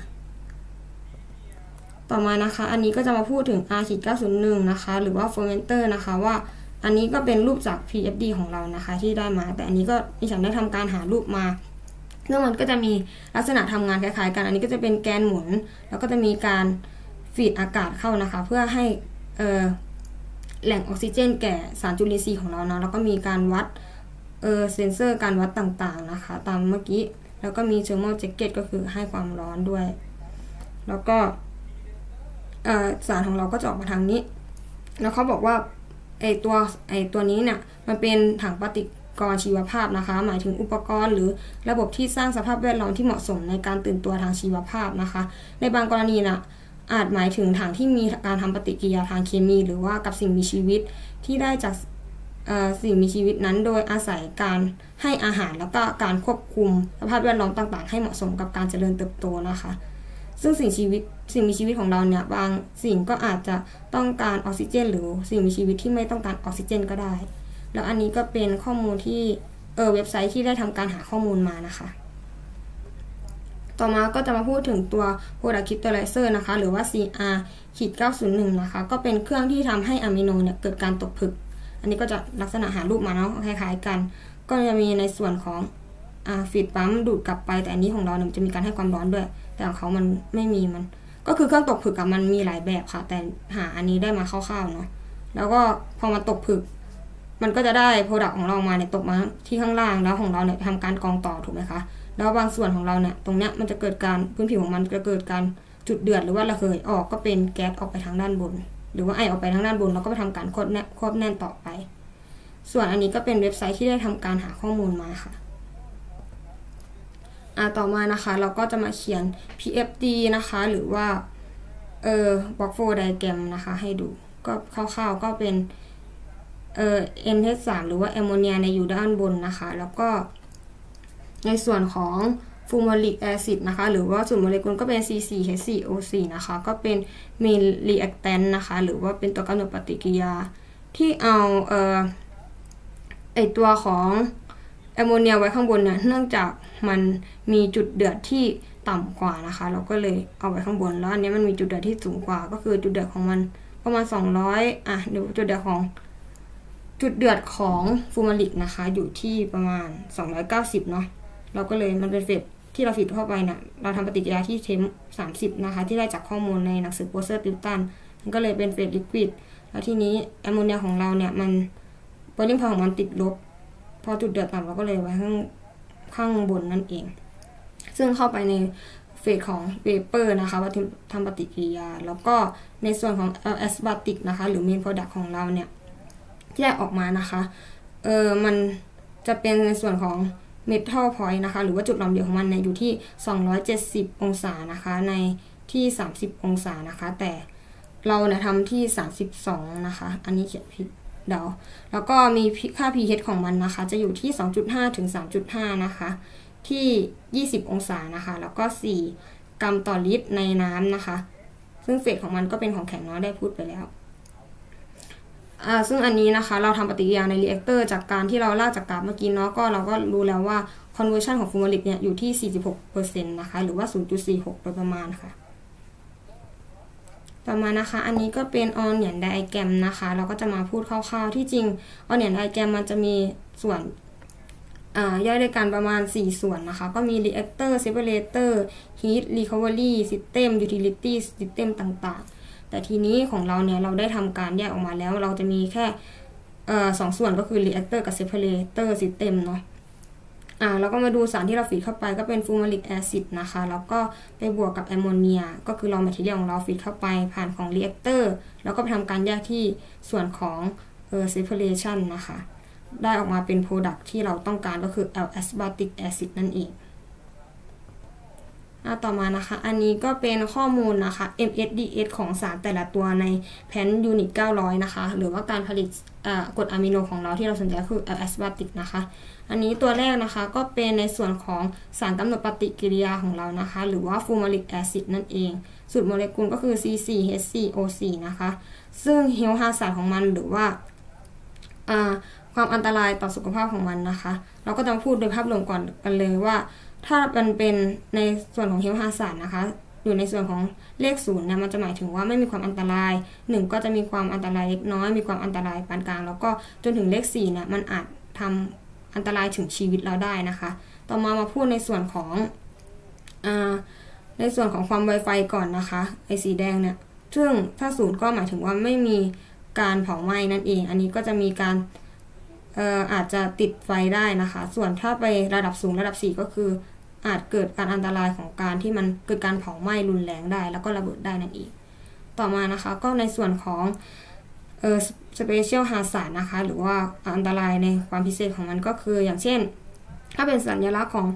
ต่อมานะคะอันนี้ก็จะมาพูดถึง R-901 นะคะหรือว่า fermenter นะคะว่าอันนี้ก็เป็นรูปจาก PFD ของเรานะคะที่ได้มาแต่อันนี้ก็ดิฉันได้ทำการหารูปมาซึ่งมันก็จะมีลักษณะทำงานคล้ายๆกันอันนี้ก็จะเป็นแกนหมุนแล้วก็จะมีการฟีดอากาศเข้านะคะเพื่อให้แหล่งออกซิเจนแก่สารจุลินทรีย์ของเรานะแล้วก็มีการวัดเซนเซอร์การวัดต่างๆนะคะตามเมื่อกี้แล้วก็มี thermal jacket ก็คือให้ความร้อนด้วยแล้วก็สารของเราก็จะออกมาทางนี้แล้วเขาบอกว่าไอตัวนี้เนี่ยมันเป็นถังปฏิกรณ์ชีวภาพนะคะหมายถึงอุปกรณ์หรือระบบที่สร้างสภาพแวดล้อมที่เหมาะสมในการตื่นตัวทางชีวภาพนะคะในบางกรณีนะอาจหมายถึงถังที่มีการทำปฏิกิริยาทางเคมีหรือว่ากับสิ่งมีชีวิตที่ได้จากสิ่งมีชีวิตนั้นโดยอาศัยการให้อาหารแล้วก็การควบคุมสภาพแวดล้อมต่างๆให้เหมาะสมกับการเจริญเติบโตนะคะซึ่งสิ่งมีชีวิตของเราเนี่ยบางสิ่งก็อาจจะต้องการออกซิเจนหรือสิ่งมีชีวิตที่ไม่ต้องการออกซิเจนก็ได้แล้วอันนี้ก็เป็นข้อมูลที่เว็บไซต์ที่ได้ทำการหาข้อมูลมานะคะต่อมาก็จะมาพูดถึงตัว Product Crystallizer นะคะหรือว่า CR-901 นะคะก็เป็นเครื่องที่ทำให้อะมิโนเนี่ยเกิดการตกผลึกอันนี้ก็จะลักษณะหารูปมาเนาะคล้ายๆกันก็จะมีในส่วนของฟีดปั๊มดูดกลับไปแต่อันนี้ของเราเนี่ยจะมีการให้ความร้อนด้วยแต่ของเขามันไม่มีมันก็คือเครื่องตกผลึกกับมันมีหลายแบบค่ะแต่หาอันนี้ได้มาคร่าวๆเนาะแล้วก็พอมาตกผลึกมันก็จะได้ Product ของเรามาเนี่ยตกมาที่ข้างล่างแล้วของเราเนี่ยทำการกรองต่อถูกไหมคะแล้วบางส่วนของเราเนี่ยตรงเนี้ยมันจะเกิดการพื้นผิวของมันจะเกิดการจุดเดือดหรือว่าระเหยออกก็เป็นแก๊สออกไปทางด้านบนหรือว่าไอออกไปทางด้านบนแล้วก็ไปทำการควบแน่นต่อไปส่วนอันนี้ก็เป็นเว็บไซต์ที่ได้ทำการหาข้อมูลมาค่ะต่อมานะคะเราก็จะมาเขียน PFD นะคะหรือว่าBlock Flow Diagram นะคะให้ดูก็คร่าวๆก็เป็นNH3 หรือว่าแอมโมเนียในอยู่ด้านบนนะคะแล้วก็ในส่วนของฟูมาริกแอซิดนะคะหรือว่าส่วนโมเลกุลก็เป็น C4H4O4 นะคะก็เป็นเมนรีแอคแทนต์นะคะหรือว่าเป็นตัวกำหนดปฏิกิริยาที่เอาตัวของแอมโมเนียไว้ข้างบนเนี่ยเนื่องจากมันมีจุดเดือดที่ต่ำกว่านะคะเราก็เลยเอาไว้ข้างบนแล้วอันนี้มันมีจุดเดือดที่สูงกว่าก็คือจุดเดือดของมันประมาณ200เดี๋ยวจุดเดือดของฟูมาริกนะคะอยู่ที่ประมาณ290เนาะเราก็เลยมันเป็นเฟสที่เราฟีดเข้าไปเนี่ยเราทำปฏิกิริยาที่เทม30นะคะที่ได้จากข้อมูลในหนังสือโปรเซสติลตันมันก็เลยเป็นเฟสลิควิดแล้วทีนี้แอมโมเนียของเราเนี่ยมันบอยลิ่งพอยต์ของมันติดลบพอจุดเดือดต่ำเราก็เลยไว้ข้างบนนั่นเองซึ่งเข้าไปในเฟสของเวเปอร์นะคะว่าทำปฏิกิริยาแล้วก็ในส่วนของ Aspartic นะคะหรือ Main Product ของเราเนี่ยที่ได้ออกมานะคะมันจะเป็นในส่วนของ Metal Point นะคะหรือว่าจุดหลอมเหลวของมันเนี่ยอยู่ที่270องศานะคะในที่30องศานะคะแต่เราเนี่ยทำที่32นะคะอันนี้เขียนผิดเดี๋ยวแล้วก็มีค่า pH ของมันนะคะจะอยู่ที่ 2.5 ถึง 3.5 นะคะที่20องศานะคะแล้วก็4กรัมต่อลิตรในน้ำนะคะซึ่งเฟสของมันก็เป็นของแข็งเนาะได้พูดไปแล้วซึ่งอันนี้นะคะเราทำปฏิกิริยาในรีแอคเตอร์จากการที่เราลากจากกราฟเมื่อกี้เนาะก็เราก็รู้แล้วว่า conversion ของฟูมาริกเนี่ยอยู่ที่ 46% นะคะหรือว่า 0.46 โดยประมาณค่ะต่อมานะคะอันนี้ก็เป็นออนเนียนไดอะแกรมนะคะเราก็จะมาพูดคร่าวๆที่จริงออนเนียนไดอะแกรมมันจะมีส่วนย่อยด้วยกันประมาณ4ส่วนนะคะก็มี reactor separator heat recovery system utility system ต่างๆแต่ทีนี้ของเราเนี่ยเราได้ทำการแยกออกมาแล้วเราจะมีแค่2ส่วนก็คือ reactor กับ separator system เนาะแล้วก็มาดูสารที่เราฟีดเข้าไปก็เป็นฟูมาริกแอซิดนะคะแล้วก็ไปบวกกับแอมโมเนียก็คือรอแมททีเรียลของเราฟีดเข้าไปผ่านของ reactor แล้วก็ไปทำการแยกที่ส่วนของseparation นะคะได้ออกมาเป็น product ที่เราต้องการก็คือ L-aspartic acid นั่นเองต่อมานะคะอันนี้ก็เป็นข้อมูลนะคะ MSDS ของสารแต่ละตัวในแพนยูนิต900นะคะหรือว่าการผลิตกรดอะมิโนของเราที่เราสนใจก็คือ L-aspartic นะคะอันนี้ตัวแรกนะคะก็เป็นในส่วนของสารกำหนดปฏิกิริยาของเรานะคะหรือว่าฟูมาริกแอซิดนั่นเองสูตรโมเลกุลก็คือ C4H4O4 นะคะซึ่งเฮลฮาซาร์ดของมันหรือว่าความอันตรายต่อสุขภาพของมันนะคะเราก็จะพูดโดยภาพรวมก่อนกันเลยว่าถ้ามันเป็นในส่วนของเฮลฮาซาร์ดนะคะอยู่ในส่วนของเลข0เนี่ยมันจะหมายถึงว่าไม่มีความอันตราย1ก็จะมีความอันตรายเล็กน้อยมีความอันตรายปานกลางแล้วก็จนถึงเลข4เนี่ยมันอาจทำอันตรายถึงชีวิตเราได้นะคะต่อมาพูดในส่วนของความไวไฟก่อนนะคะไอสีแดงเนี่ยซึ่งถ้า0ก็หมายถึงว่าไม่มีการเผาไหม้นั่นเองอันนี้ก็จะมีการอาจจะติดไฟได้นะคะส่วนถ้าไประดับสูงระดับ4ก็คืออาจเกิดการอันตรายของการที่มันเกิดการเผาไหม้รุนแรงได้แล้วก็ระเบิดได้นั่นเองต่อมานะคะก็ในส่วนของspecial hazard นะคะหรือว่าอันตรายในความพิเศษของมันก็คืออย่างเช่นถ้าเป็นสัญลักษณ์ของ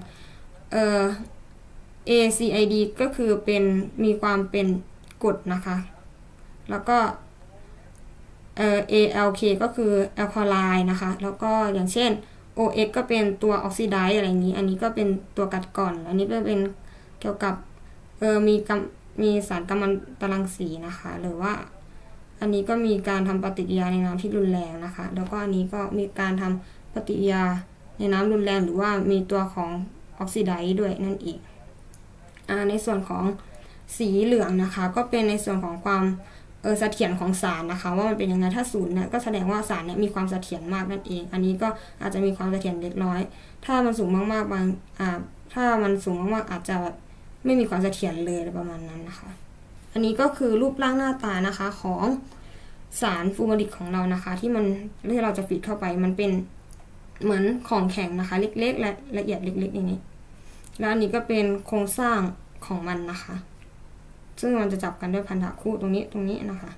ACID ก็คือมีความเป็นกรดนะคะแล้วก็ ALK ก็คือแอลคาไลน์นะคะแล้วก็อย่างเช่น OX ก็เป็นตัวออกซิไดซ์อะไรอย่างนี้อันนี้ก็เป็นตัวกัดกร่อนอันนี้เป็นเกี่ยวกับมีสารกัมมันตรังสีนะคะหรือว่าอันนี้ก็มีการทำปฏิกิริยาในน้ำที่รุนแรงนะคะแล้วก็อันนี้ก็มีการทำปฏิกิริยาในน้ำรุนแรงหรือว่ามีตัวของออกซิไดซ์ด้วยนั่นเองในส่วนของสีเหลืองนะคะก็เป็นในส่วนของความเสถียรของสารนะคะว่ามันเป็นยังไงถ้า0เนี่ยก็แสดงว่าสารเนี่ยมีความเสถียรมากนั่นเองอันนี้ก็อาจจะมีความเสถียรเล็กน้อยถ้ามันสูงมากๆถ้ามันสูงมากๆอาจจะไม่มีความเสถียรเลยประมาณนั้นนะคะอันนี้ก็คือรูปร่างหน้าตานะคะของสารฟูมาริกของเรานะคะที่เราจะฟีดเข้าไปมันเป็นเหมือนของแข็งนะคะเล็กๆและละเอียดเล็กๆอย่างนี้แล้วอันนี้ก็เป็นโครงสร้างของมันนะคะซึ่งมันจะจับกันด้วยพันธะคู่ตรงนี้นะคะ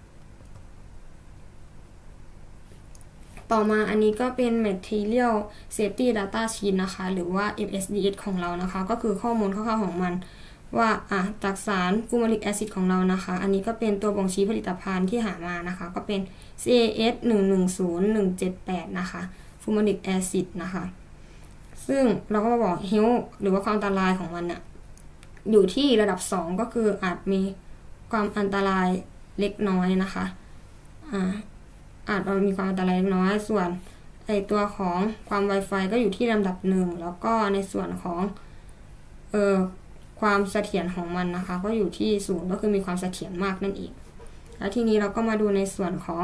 ต่อมาอันนี้ก็เป็น Material Safety Data Sheet นะคะหรือว่า MSDS ของเรานะคะก็คือข้อมูลคร่าวๆของมันว่าจากสารฟูมาริกแอซิดของเรานะคะอันนี้ก็เป็นตัวบ่งชี้ผลิตภัณฑ์ที่หามานะคะก็เป็น CAS 110178นะคะฟูมาริกแอซิดนะคะซึ่งเราก็มาบอก health หรือว่าความอันตรายของมันเนี่ยอยู่ที่ระดับ2ก็คืออาจมีความอันตรายเล็กน้อยนะคะอาจมีความอันตรายเล็กน้อยส่วนตัวของความ Wi-Fi ก็อยู่ที่ลำดับ1แล้วก็ในส่วนของความเสถียรของมันนะคะก็อยู่ที่0ก็คือมีความเสถียรมากนั่นเองแล้วทีนี้เราก็มาดูในส่วนของ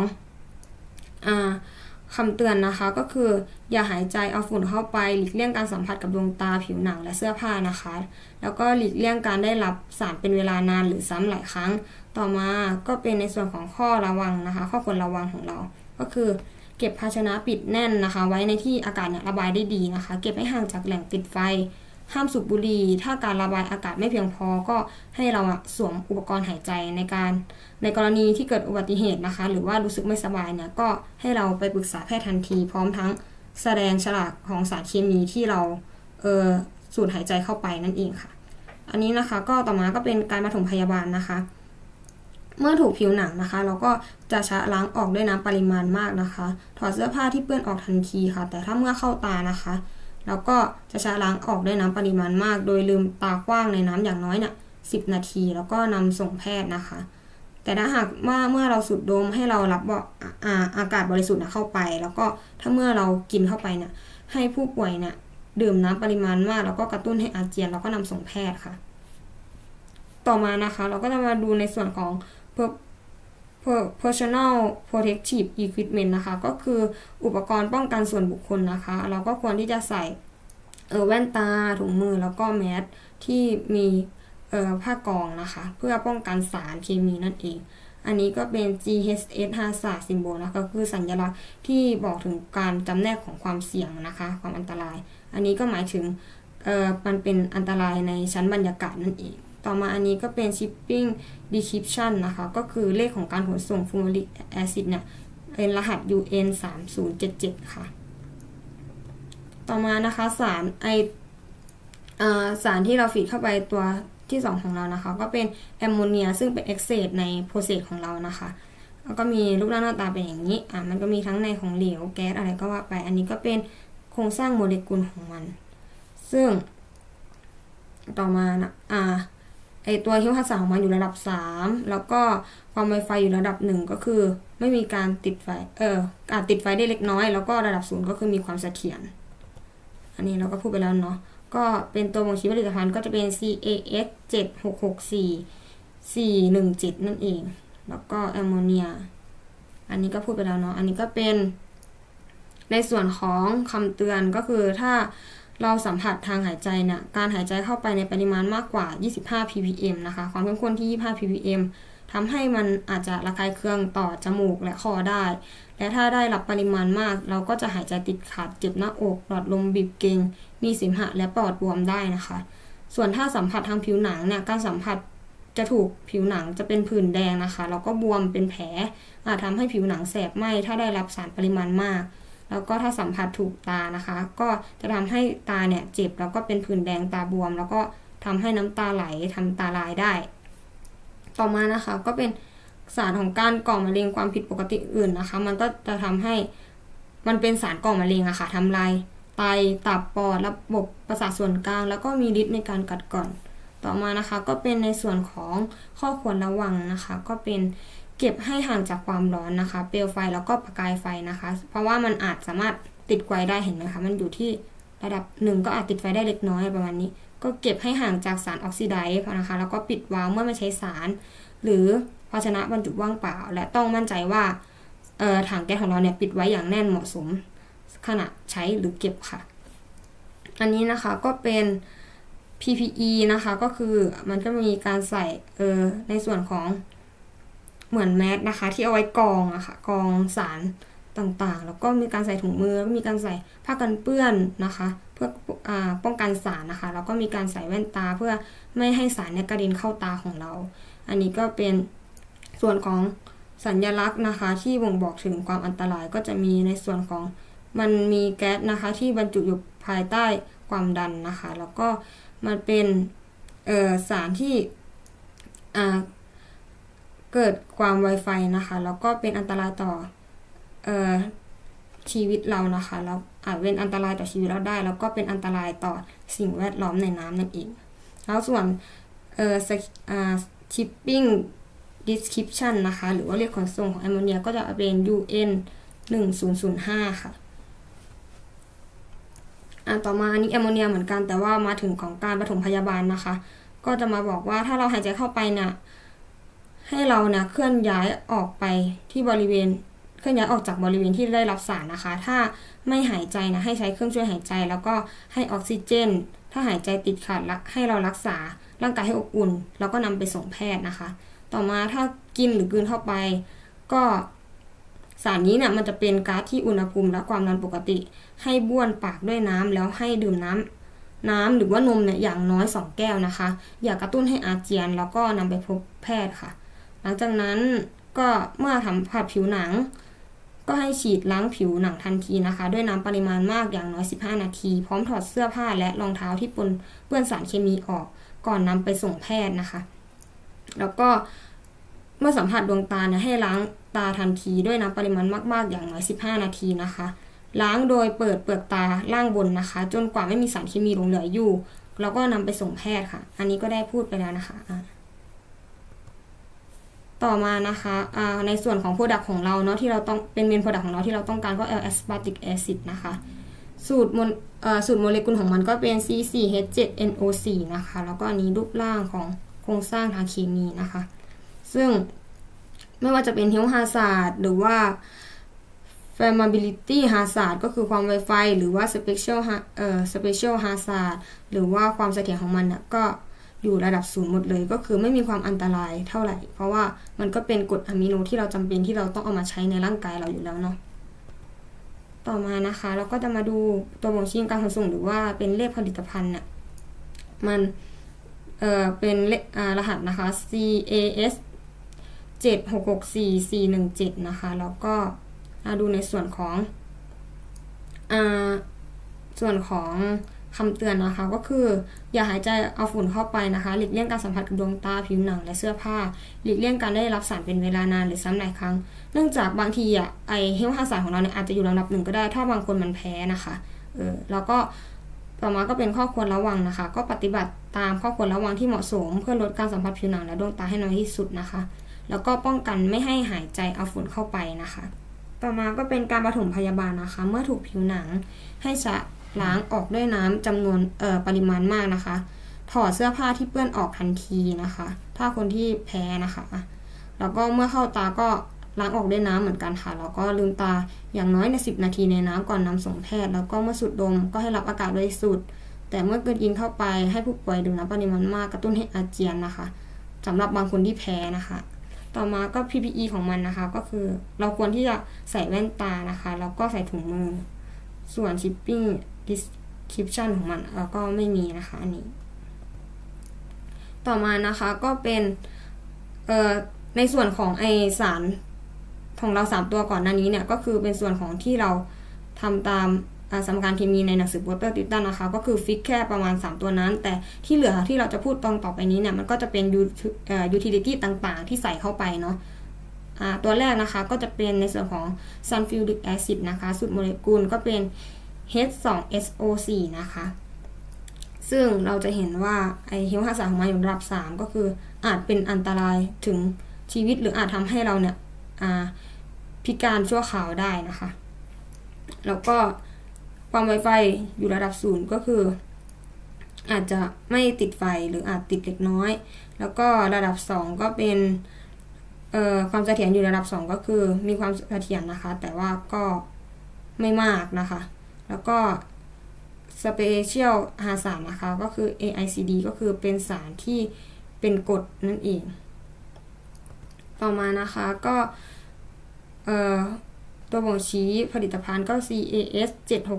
คำเตือนนะคะก็คืออย่าหายใจเอาฝุ่นเข้าไปหลีกเลี่ยงการสัมผัสกับดวงตาผิวหนังและเสื้อผ้านะคะแล้วก็หลีกเลี่ยงการได้รับสารเป็นเวลานานหรือซ้ำหลายครั้งต่อมาก็เป็นในส่วนของข้อระวังนะคะข้อควรระวังของเราก็คือเก็บภาชนะปิดแน่นนะคะไว้ในที่อากาศเนี่ยระบายได้ดีนะคะเก็บให้ห่างจากแหล่งติดไฟห้ามสูบบุหรี่ถ้าการระบายอากาศไม่เพียงพอก็ให้เราสวมอุปกรณ์หายใจในกรณีที่เกิดอุบัติเหตุนะคะหรือว่ารู้สึกไม่สบายเนี่ยก็ให้เราไปปรึกษาแพทย์ทันทีพร้อมทั้งแสดงฉลากของสารเคมีที่เราสูดหายใจเข้าไปนั่นเองค่ะอันนี้นะคะก็ต่อมาก็เป็นการปฐมพยาบาลนะคะเมื่อถูกผิวหนังนะคะเราก็จะชะล้างออกด้วยน้ำปริมาณมากนะคะถอดเสื้อผ้าที่เปื้อนออกทันทีค่ะแต่ถ้าเมื่อเข้าตานะคะแล้วก็จะชะล้างออกด้วยน้ำปริมาณมากโดยลืมตากว้างในน้ำอย่างน้อยเนี่ย10 นาทีแล้วก็นำส่งแพทย์นะคะแต่ถ้าหากว่าเมื่อเราสูดดมให้เรารับอากาศบริสุทธิ์เข้าไปแล้วก็ถ้าเมื่อเรากินเข้าไปเนี่ยให้ผู้ป่วยเนี่ยดื่มน้ำปริมาณมากแล้วก็กระตุ้นให้อาเจียนแล้วก็นำส่งแพทย์ค่ะต่อมานะคะเราก็จะมาดูในส่วนของpersonal protective equipment นะคะก็คืออุปกรณ์ป้องกันส่วนบุคคลนะคะเราก็ควรที่จะใส่แว่นตาถุงมือแล้วก็แมสที่มีผ้ากรองนะคะเพื่อป้องกันสารเคมีนั่นเองอันนี้ก็เป็น GHS Hazard Symbol นะคะคือสัญลักษณ์ที่บอกถึงการจำแนกของความเสี่ยงนะคะความอันตรายอันนี้ก็หมายถึงมันเป็นอันตรายในชั้นบรรยากาศนั่นเองต่อมาอันนี้ก็เป็น shipping description นะคะก็คือเลขของการขนส่งฟูมาริกแอซิดเนี่ยเป็นรหัส UN 3077ค่ะต่อมานะคะสารที่เราฟีดเข้าไปตัวที่2ของเรานะคะก็เป็นแอมโมเนียซึ่งเป็นเอ็กเซดในโปรเซสของเรานะคะแล้วก็มีรูปร่างหน้าตาเป็นอย่างนี้มันก็มีทั้งในของเหลวแก๊สอะไรก็ว่าไปอันนี้ก็เป็นโครงสร้างโมเลกุลของมันซึ่งต่อมานะตัวฮิวฮัสของมันอยู่ระดับ3แล้วก็ความไวไฟอยู่ระดับ1ก็คือไม่มีการติดไฟการติดไฟได้เล็กน้อยแล้วก็ระดับ0ก็คือมีความเสถียรอันนี้เราก็พูดไปแล้วเนาะก็เป็นตัวบ่งชี้ผลิตภัณฑ์ก็จะเป็น CAS 7664417นั่นเองแล้วก็แอมโมเนียอันนี้ก็พูดไปแล้วเนาะอันนี้ก็เป็นในส่วนของคำเตือนก็คือถ้าเราสัมผัสทางหายใจเนี่ยการหายใจเข้าไปในปริมาณมากกว่า25 ppm นะคะความเข้มข้นที่25 ppm ทำให้มันอาจจะระคายเคืองต่อจมูกและคอได้และถ้าได้รับปริมาณมากเราก็จะหายใจติดขัดเจ็บหน้าอกหลอดลมบีบเกร็งมีเสมหะและปอดบวมได้นะคะส่วนถ้าสัมผัสทางผิวหนังเนี่ยการสัมผัสจะถูกผิวหนังจะเป็นผื่นแดงนะคะแล้วก็บวมเป็นแผลอาจทำให้ผิวหนังแสบไหม้ถ้าได้รับสารปริมาณมากแล้วก็ถ้าสัมผัสถูกตานะคะก็จะทำให้ตาเนี่ยเจ็บแล้วก็เป็นผื่นแดงตาบวมแล้วก็ทำให้น้ำตาไหลทำตาลายได้ต่อมานะคะก็เป็นสารของการก่อมะเร็งความผิดปกติอื่นนะคะมันก็จะทำให้มันเป็นสารก่อมะเร็งอะค่ะทำลายไตตับปอดระบบประสาทส่วนกลางแล้วก็มีฤทธิ์ในการกัดกร่อนต่อมานะคะก็เป็นในส่วนของข้อควรระวังนะคะก็เป็นเก็บให้ห่างจากความร้อนนะคะเปลวไฟแล้วก็ประกายไฟนะคะเพราะว่ามันอาจสามารถติดไฟได้เห็นไหมคะมันอยู่ที่ระดับ1ก็อาจติดไฟได้เล็กน้อยประมาณนี้ก็เก็บให้ห่างจากสารออกซิไดซ์นะคะแล้วก็ปิดวาล์วเมื่อไม่ใช้สารหรือภาชนะบรรจุว่างเปล่าและต้องมั่นใจว่าถังแก๊สของเราเนี่ยปิดไว้อย่างแน่นเหมาะสมขณะใช้หรือเก็บค่ะอันนี้นะคะก็เป็น PPE นะคะก็คือมันก็มีการใส่ในส่วนของเหมือนแมสนะคะที่เอาไว้กรองอะค่ะกรองสารต่างๆแล้วก็มีการใส่ถุงมือมีการใส่ผ้ากันเปื้อนนะคะเพื่อป้องกันสารนะคะแล้วก็มีการใส่แว่นตาเพื่อไม่ให้สารเนี่ยกระเด็นเข้าตาของเราอันนี้ก็เป็นส่วนของสัญลักษณ์นะคะที่บ่งบอกถึงความอันตรายก็จะมีในส่วนของมันมีแก๊สนะคะที่บรรจุอยู่ภายใต้ความดันนะคะแล้วก็มันเป็นสารที่เกิดความไวไฟนะคะแล้วก็เป็นอันตรายต่อชีวิตเรานะคะแล้วอาจเป็นอันตรายต่อชีวิตเราได้แล้วก็เป็นอันตรายต่อสิ่งแวดล้อมในน้ำนั่นเองแล้วส่วนshipping description นะคะหรือว่าเรียกขนส่งของแอมโมเนียก็จะเป็น UN 1005ค่ะต่อมาอันนี้แอมโมเนียเหมือนกันแต่ว่ามาถึงของการปฐมพยาบาลนะคะก็จะมาบอกว่าถ้าเราหายใจเข้าไปเนี่ยให้เราเนี่ยเคลื่อนย้ายออกไปที่บริเวณเคลื่อนย้ายออกจากบริเวณที่ได้รับสารนะคะถ้าไม่หายใจนะให้ใช้เครื่องช่วยหายใจแล้วก็ให้ออกซิเจนถ้าหายใจติดขัดให้เรารักษาร่างกายให้อบอุ่นแล้วก็นำไปส่งแพทย์นะคะต่อมาถ้ากินหรือกลืนเข้าไปก็สารนี้เนี่ยมันจะเป็นก๊าซที่อุณหภูมิและความดันปกติให้บ้วนปากด้วยน้ำแล้วให้ดื่มน้ำหรือว่านมเนี่ยอย่างน้อย2แก้วนะคะอย่ากระตุ้นให้อาเจียนแล้วก็นำไปพบแพทย์ค่ะหลังจากนั้นก็เมื่อทำผ่าผิวหนังก็ให้ฉีดล้างผิวหนังทันทีนะคะด้วยน้ำปริมาณมากอย่างน้อย15นาทีพร้อมถอดเสื้อผ้าและรองเท้าที่ปนเปื้อนสารเคมีออกก่อนนำไปส่งแพทย์นะคะแล้วก็เมื่อสัมผัสดวงตาเนี่ยให้ล้างตาทันทีด้วยน้ำปริมาณมากๆอย่างน้อย15นาทีนะคะล้างโดยเปิดเปลือกตาล่างบนนะคะจนกว่าไม่มีสารเคมีหลงเหลืออยู่แล้วก็นำไปส่งแพทย์ค่ะอันนี้ก็ได้พูดไปแล้วนะคะต่อมานะคะในส่วนของ product ของเราเนาะที่เราต้องเป็น main product ของเราที่เราต้องการก็ L-aspartic acid นะคะสูตรโมเลกุลของมันก็เป็น C4H7NO4 นะคะแล้วก็อันนี้รูปร่างของโครงสร้างทางเคมีนะคะซึ่งไม่ว่าจะเป็น health hazard หรือว่า flammability hazard ก็คือความไวไฟหรือว่า special hazard หรือว่าความเสถียรของมันเนี่ยก็อยู่ระดับ0หมดเลยก็คือไม่มีความอันตรายเท่าไหร่เพราะว่ามันก็เป็นกรดอะมิโนที่เราจำเป็นที่เราต้องเอามาใช้ในร่างกายเราอยู่แล้วเนาะต่อมานะคะเราก็จะมาดูตัวบ่งชี้การขนส่งหรือว่าเป็นเลขผลิตภัณฑ์เนี่ยมันเป็นรหัสนะคะ CAS 7664417นะคะแล้วก็ดูในส่วนของคำเตือนนะคะก็คืออย่าหายใจเอาฝุ่นเข้าไปนะคะหลีกเลี่ยงการสัมผัสกับดวงตาผิวหนังและเสื้อผ้าหลีกเลี่ยงการได้รับสารเป็นเวลานานหรือซ้ำหลายครั้งเนื่องจากบางทีเฮลท์ฮาซาร์ดของเราเนี่ยอาจจะอยู่ลำดับ1ก็ได้ถ้าบางคนมันแพ้นะคะแล้วก็ต่อมาก็เป็นข้อควรระวังนะคะก็ปฏิบัติตามข้อควรระวังที่เหมาะสมเพื่อลดการสัมผัสผิวหนังและดวงตาให้น้อยที่สุดนะคะแล้วก็ป้องกันไม่ให้หายใจเอาฝุ่นเข้าไปนะคะต่อมาก็เป็นการปฐมพยาบาลนะคะเมื่อถูกผิวหนังให้ล้างออกด้วยน้ำจำนวนปริมาณมากนะคะถอดเสื้อผ้าที่เปื้อนออกทันทีนะคะถ้าคนที่แพ้นะคะแล้วก็เมื่อเข้าตาก็ล้างออกด้วยน้ำเหมือนกันค่ะแล้วก็ลืมตาอย่างน้อยใน10นาทีในน้ำก่อนนำส่งแพทย์แล้วก็เมื่อสูดดมก็ให้รับอากาศบริสุทธิ์แต่เมื่อเกินกินเข้าไปให้ผู้ป่วยดื่มน้ำปริมาณมากกระตุ้นให้อาเจียนนะคะสำหรับบางคนที่แพ้นะคะต่อมาก็ PPE ของมันนะคะก็คือเราควรที่จะใส่แว่นตานะคะแล้วก็ใส่ถุงมือส่วน shipping description ของมันก็ไม่มีนะคะอันนี้ต่อมานะคะก็เป็นในส่วนของสารของเรา3ตัวก่อนหน้านี้เนี่ยก็คือเป็นส่วนของที่เราทำตามสมการเคมีในหนังสือโปสเตอร์ติดตั้งนะคะก็คือฟิกแค่ประมาณ3ตัวนั้นแต่ที่เหลือที่เราจะพูดต่อไปนี้เนี่ยมันก็จะเป็นutility ต่างๆที่ใส่เข้าไปเนาะตัวแรกนะคะก็จะเป็นในส่วนของซัลฟิวริกแอซิดนะคะสูตรโมเลกุลก็เป็น H2SO4 นะคะซึ่งเราจะเห็นว่าไอเฮลฮาซาร์ดของมันอยู่ระดับ3ก็คืออาจเป็นอันตรายถึงชีวิตหรืออาจทำให้เราเนี่ยพิการชั่วคราวได้นะคะแล้วก็ความไวไฟอยู่ระดับ0ก็คืออาจจะไม่ติดไฟหรืออาจติดเล็กน้อยแล้วก็ระดับ2ก็เป็นความเสถียรอยู่ระดับ2ก็คือมีความเสถียรนะคะแต่ว่าก็ไม่มากนะคะแล้วก็Special Hazard นะคะก็คือ AICD ก็คือเป็นสารที่เป็นกรดนั่นเองต่อมานะคะก็ตัวบ่งชี้ผลิตภัณฑ์ก็ CAS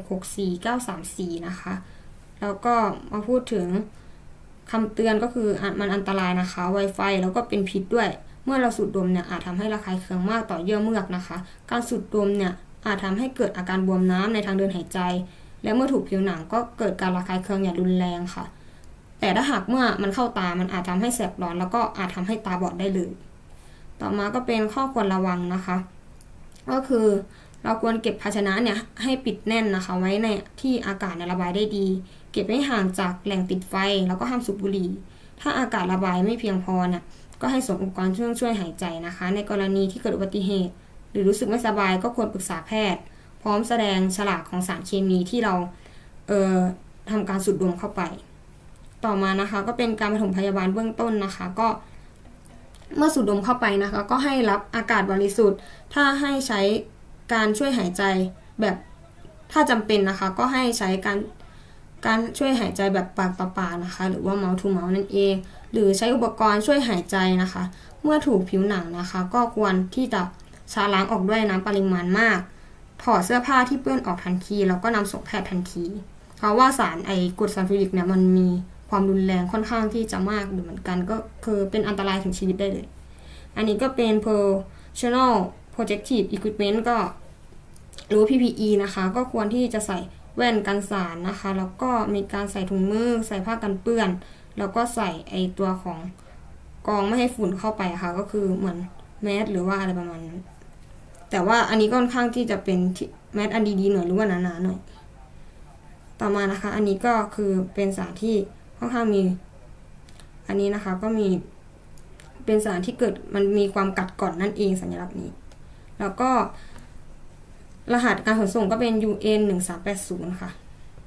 7664934นะคะแล้วก็มาพูดถึงคำเตือนก็คือมันอันตรายนะคะ Wi-Fi แล้วก็เป็นพิษด้วยเมื่อเราสูดดมเนี่ยอาจทำให้ระคายเคืองมากต่อเยื่อเมือกนะคะการสูดดมเนี่ยอาจทำให้เกิดอาการบวมน้ำในทางเดินหายใจและเมื่อถูกผิวหนังก็เกิดการระคายเคืองอย่างรุนแรงค่ะแต่ถ้าหากเมื่อมันเข้าตามันอาจทำให้แสบร้อนแล้วก็อาจทำให้ตาบอดได้เลยต่อมาก็เป็นข้อควรระวังนะคะก็คือเราควรเก็บภาชนะเนี่ยให้ปิดแน่นนะคะไว้ในที่อากาศระบายได้ดีเก็บให้ห่างจากแหล่งติดไฟแล้วก็ห้ามสูบบุหรี่ถ้าอากาศระบายไม่เพียงพอเนี่ยก็ให้สวมอุปกรณ์ช่วยหายใจนะคะในกรณีที่เกิดอุบัติเหตุหรือรู้สึกไม่สบายก็ควรปรึกษาแพทย์พร้อมแสดงฉลากของสารเคมีที่เราทำการสูดดมเข้าไปต่อมานะคะก็เป็นการปฐมพยาบาลเบื้องต้นนะคะก็เมื่อสูดดมเข้าไปนะคะก็ให้รับอากาศบริสุทธิ์ถ้าให้ใช้การช่วยหายใจแบบถ้าจำเป็นนะคะก็ให้ใช้การช่วยหายใจแบบปากต่อปากนะคะหรือว่า mouth to mouth นั่นเองหรือใช้อุปกรณ์ช่วยหายใจนะคะเมื่อถูกผิวหนังนะคะก็ควรที่จะชะล้างออกด้วยน้ำปริมาณมากถอดเสื้อผ้าที่เปื้อนออกทันทีแล้วก็นำส่งแพทย์ทันทีเพราะว่าสารกรดซัลฟิวริกเนี่ยมันมีความรุนแรงค่อนข้างที่จะมากอยู่เหมือนกันก็คือเป็นอันตรายถึงชีวิตได้เลยอันนี้ก็เป็น personal protective equipment ก็หรือ PPE นะคะก็ควรที่จะใส่แว่นกันสารนะคะแล้วก็มีการใส่ถุงมือใส่ผ้ากันเปื้อนแล้วก็ใส่ตัวของกรองไม่ให้ฝุ่นเข้าไปค่ะก็คือเหมือนแมสหรือว่าอะไรประมาณนั้นแต่ว่าอันนี้ก็ค่อนข้างที่จะเป็นแมสอันดีๆหน่อยหรือว่าหนาๆหน่อยต่อมานะคะอันนี้ก็คือเป็นสารที่ค่อนข้างมีอันนี้นะคะก็มีเป็นสารที่เกิดมันมีความกัดก่อนนั่นเองสัญลักษณ์นี้แล้วก็รหัสการขนส่งก็เป็น UN 1380ค่ะ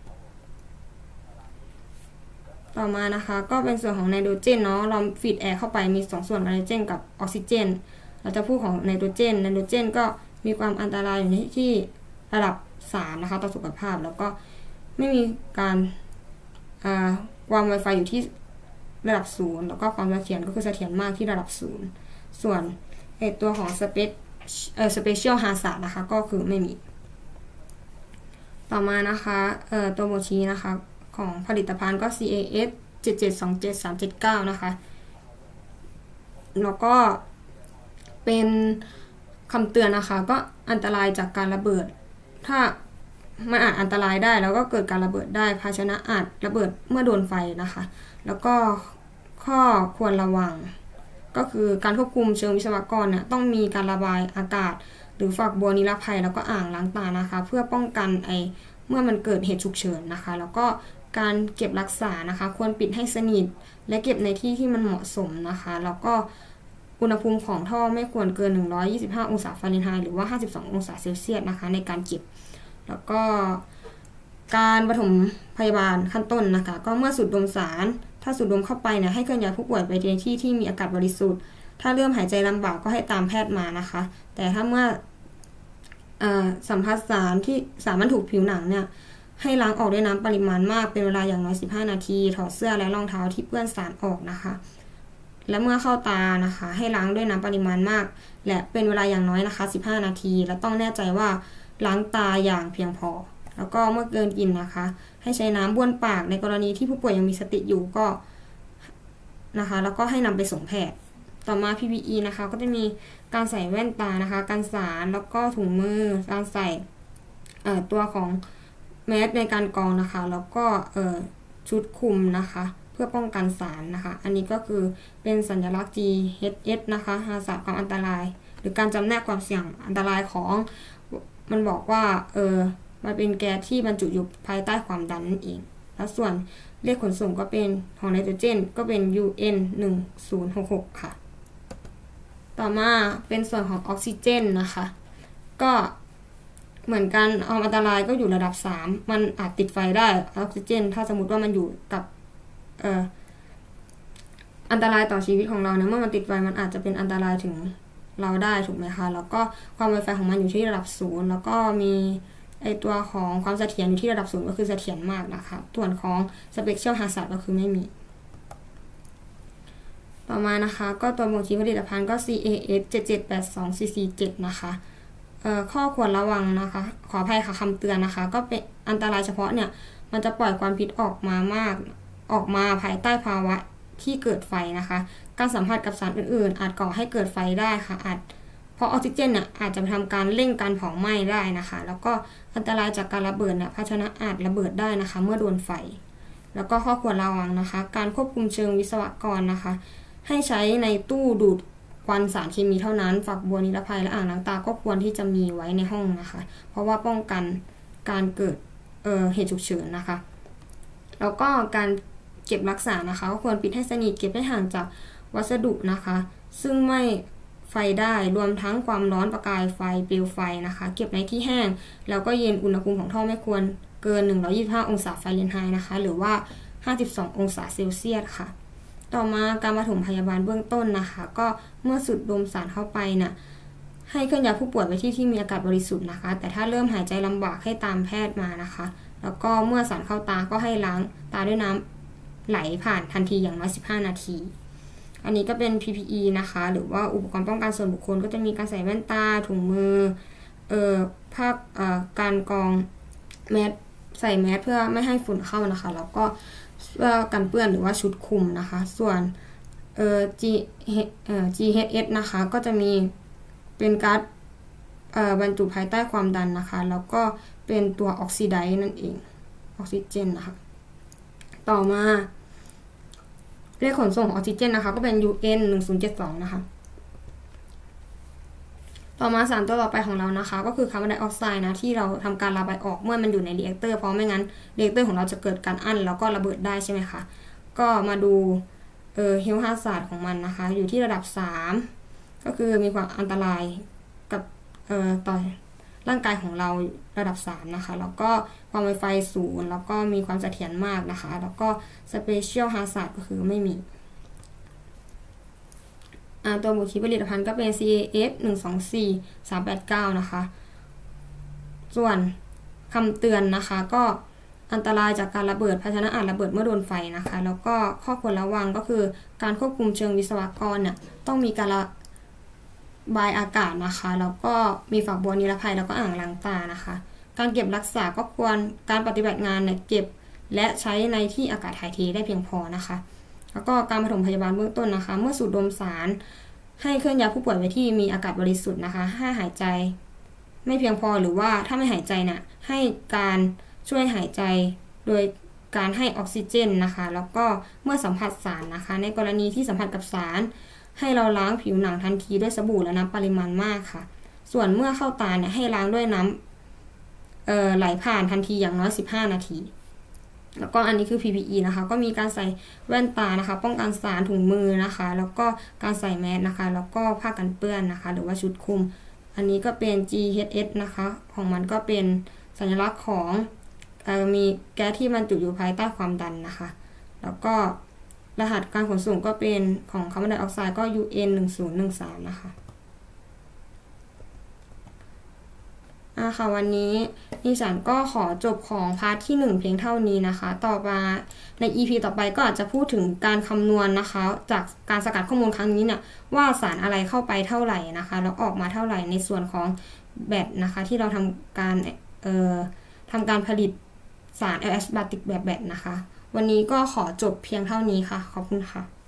ต่อมานะคะก็เป็นส่วนของไนโตรเจนเนาะเราฟีดแอร์เข้าไปมี2ส่วนไนโตรเจนกับออกซิเจนเราจะพูดของไนโตรเจนก็มีความอันตรายอยู่ที่ระดับ3นะคะต่อสุขภาพแล้วก็ไม่มีการความไวไฟอยู่ที่ระดับ0แล้วก็ความเสถียรก็คือเสถียรมากที่ระดับ0ส่วนตัวของSpecial Hazard นะคะก็คือไม่มีต่อมานะคะตัวบ่งชี้นะคะของผลิตภัณฑ์ก็ CAS 7727379นะคะแล้วก็เป็นคำเตือนนะคะก็อันตรายจากการระเบิดถ้ามันอาจอันตรายได้แล้วก็เกิดการระเบิดได้ภาชนะอาจระเบิดเมื่อโดนไฟนะคะแล้วก็ข้อควรระวังก็คือการควบคุมเชิงวิศวกรเนี่ยต้องมีการระบายอากาศหรือฝักบัวนิรภัยแล้วก็อ่างล้างตานะคะเพื่อป้องกันเมื่อมันเกิดเหตุฉุกเฉินนะคะแล้วก็การเก็บรักษานะคะควรปิดให้สนิทและเก็บในที่ที่มันเหมาะสมนะคะแล้วก็อุณหภูมิของท่อไม่ควรเกิน125องศาฟาเรนไฮต์หรือว่า52องศาเซลเซียสนะคะในการเก็บแล้วก็การปฐมพยาบาลขั้นต้นนะคะก็เมื่อสูดดมสารถ้าสูดดมเข้าไปเนี่ยให้เคลื่อนย้ายผู้ป่วยไปในที่ที่มีอากาศบริสุทธิ์ถ้าเริ่มหายใจลำบากก็ให้ตามแพทย์มานะคะแต่ถ้าเมื่อสัมผัสสารที่สารมันถูกผิวหนังเนี่ยให้ล้างออกด้วยน้ำปริมาณมากเป็นเวลาอย่างน้อย15นาทีถอดเสื้อและรองเท้าที่เปื้อนสารออกนะคะและเมื่อเข้าตานะคะให้ล้างด้วยน้ำปริมาณมากและเป็นเวลาอย่างน้อยนะคะ15นาทีและต้องแน่ใจว่าล้างตาอย่างเพียงพอแล้วก็เมื่อเกินกินนะคะให้ใช้น้ำบ้วนปากในกรณีที่ผู้ป่วยยังมีสติอยู่ก็นะคะแล้วก็ให้นำไปส่งแพทย์ต่อมา PPE นะคะก็จะมีการใส่แว่นตานะคะกันสารแล้วก็ถุงมือการใส่ตัวของแมสในการกรองนะคะแล้วก็ชุดคลุมนะคะเพื่อป้องกันสารนะคะอันนี้ก็คือเป็นสัญลักษณ์ GHS นะคะหาสารความอันตรายหรือการจำแนกความเสี่ยงอันตรายของมันบอกว่ามันเป็นแก๊สที่บรรจุอยู่ภายใต้ความดันนั่นเองแล้วส่วนเลขขนส่งก็เป็นของไนโตรเจนก็เป็น UN 1066ค่ะต่อมาเป็นส่วนของออกซิเจนนะคะก็เหมือนกันอันตรายก็อยู่ระดับ3มันอาจติดไฟได้ออกซิเจนถ้าสมมติว่ามันอยู่กับอันตรายต่อชีวิตของเราเนี่ยเมื่อมันติดไฟมันอาจจะเป็นอันตรายถึงเราได้ถูกไหมคะแล้วก็ความไวไฟของมันอยู่ที่ระดับ0แล้วก็มีตัวของความเสถียรอยู่ที่ระดับ0ก็คือเสถียรมากนะคะส่วนของ Special Hazard ก็คือไม่มีต่อมานะคะก็ตัวบ่งชี้ผลิตภัณฑ์ก็ CAS 7782447นะคะข้อควรระวังนะคะขออภัยค่ะคำเตือนนะคะก็เป็นอันตรายเฉพาะเนี่ยมันจะปล่อยควันพิษออกมาภายใต้ภาวะที่เกิดไฟนะคะการสัมผัสกับสารอื่นๆอาจก่อให้เกิดไฟได้ค่ะเพราะออกซิเจนเนี่ยอาจจะทำการเร่งการเผาไหม้ได้นะคะแล้วก็อันตรายจากการระเบิดเนี่ยภาชนะอาจระเบิดได้นะคะเมื่อโดนไฟแล้วก็ข้อควรระวังนะคะการควบคุมเชิงวิศวกรนะคะให้ใช้ในตู้ดูดควันสารเคมีเท่านั้นฝักบัวนิรภัยและอ่างล้างตาก็ควรที่จะมีไว้ในห้องนะคะเพราะว่าป้องกันการเกิดเหตุฉุกเฉินนะคะแล้วก็การเก็บรักษานะคะก็ควรปิดให้สนิทเก็บให้ห่างจากวัสดุนะคะซึ่งไม่ไฟได้รวมทั้งความร้อนประกายไฟเปลวไฟนะคะเก็บในที่แห้งแล้วก็เย็นอุณหภูมิของท่อไม่ควรเกิน125องศาฟาเรนไฮต์นะคะหรือว่า52องศาเซลเซียสค่ะต่อมาการปฐมพยาบาลเบื้องต้นนะคะก็เมื่อสูดดมสารเข้าไปเนี่ยให้เคลื่อนย้ายผู้ป่วยไปที่มีอากาศบริสุทธิ์นะคะแต่ถ้าเริ่มหายใจลำบากให้ตามแพทย์มานะคะแล้วก็เมื่อสารเข้าตาก็ให้ล้างตาด้วยน้ำไหลผ่านทันทีอย่างน้อย15นาทีอันนี้ก็เป็น PPE นะคะหรือว่าอุปกรณ์ป้องกันส่วนบุคคลก็จะมีการใส่แว่นตาถุงมือผ้าการกรองแมสใส่แมสเพื่อไม่ให้ฝุ่นเข้านะคะแล้วก็เพื่อกันเปื้อนหรือว่าชุดคลุมนะคะส่วนGHS นะคะก็จะมีเป็นก๊าซบรรจุภายใต้ความดันนะคะแล้วก็เป็นตัวออกซิไดซ์นั่นเองออกซิเจนนะคะต่อมาเลขขนส่งของออกซิเจนนะคะก็เป็น UN 1072นะคะต่อมาสารตัวต่อไปของเรานะคะก็คือคาร์บอนไดออกไซด์นะที่เราทำการระบายออกเมื่อมันอยู่ในรีแอคเตอร์เพราะไม่งั้นรีแอคเตอร์ของเราจะเกิดการอั้นแล้วก็ระเบิดได้ใช่ไหมคะก็มาดูเฮลท์ฮาซาร์ดของมันนะคะอยู่ที่ระดับ3ก็คือมีความอันตรายกับต่อร่างกายของเราระดับ3นะคะแล้วก็ความไวไฟสูงแล้วก็มีความเสถียรมากนะคะแล้วก็ Special Hazard ก็คือไม่มีตัวบ่งชี้ผลิตภัณฑ์ก็เป็น CAS 124389นะคะส่วนคำเตือนนะคะก็อันตรายจากการระเบิดภาชนะอาจระเบิดเมื่อโดนไฟนะคะแล้วก็ข้อควรระวังก็คือการควบคุมเชิงวิศวกรเนี่ยต้องมีการระบายอากาศนะคะแล้วก็มีฝักบัวนิรภัยแล้วก็อ่างล้างตานะคะการเก็บรักษาก็ควรการปฏิบัติงานเนี่ยเก็บและใช้ในที่อากาศถ่ายเทได้เพียงพอนะคะแล้วก็การปฐมพยาบาลเบื้องต้นนะคะเมื่อสูดดมสารให้เคลื่อนย้ายผู้ป่วยไปที่มีอากาศบริสุทธิ์นะคะถ้าหายใจไม่เพียงพอหรือว่าถ้าไม่หายใจเนี่ยให้การช่วยหายใจโดยการให้ออกซิเจนนะคะแล้วก็เมื่อสัมผัสสารนะคะในกรณีที่สัมผัสกับสารให้เราล้างผิวหนังทันทีด้วยสบู่และน้ำปริมาณมากค่ะส่วนเมื่อเข้าตาเนี่ยให้ล้างด้วยน้ำไหลผ่านทันทีอย่างน้อย15นาทีแล้วก็อันนี้คือ PPE นะคะก็มีการใส่แว่นตานะคะป้องกันสารถุงมือนะคะแล้วก็การใส่แมสนะคะแล้วก็ผ้ากันเปื้อนนะคะหรือว่าชุดคลุมอันนี้ก็เป็น GHS นะคะของมันก็เป็นสัญลักษณ์ของมีแก๊สที่บรรจุอยู่ภายใต้ความดันนะคะแล้วก็รหัสการขนส่งก็เป็นของคาร์บอนไดออกไซด์ก็ UN 1013นะคะค่ะวันนี้ดิฉันก็ขอจบของพาร์ทที่1เพียงเท่านี้นะคะต่อมาใน EP ต่อไปก็อาจจะพูดถึงการคำนวณนะคะจากการสกัดข้อมูลครั้งนี้เนี่ยว่าสารอะไรเข้าไปเท่าไหร่นะคะแล้วออกมาเท่าไหร่ในส่วนของแบตนะคะที่เราทำการผลิตสาร LS บาติกแบบแบตนะคะวันนี้ก็ขอจบเพียงเท่านี้ค่ะขอบคุณค่ะ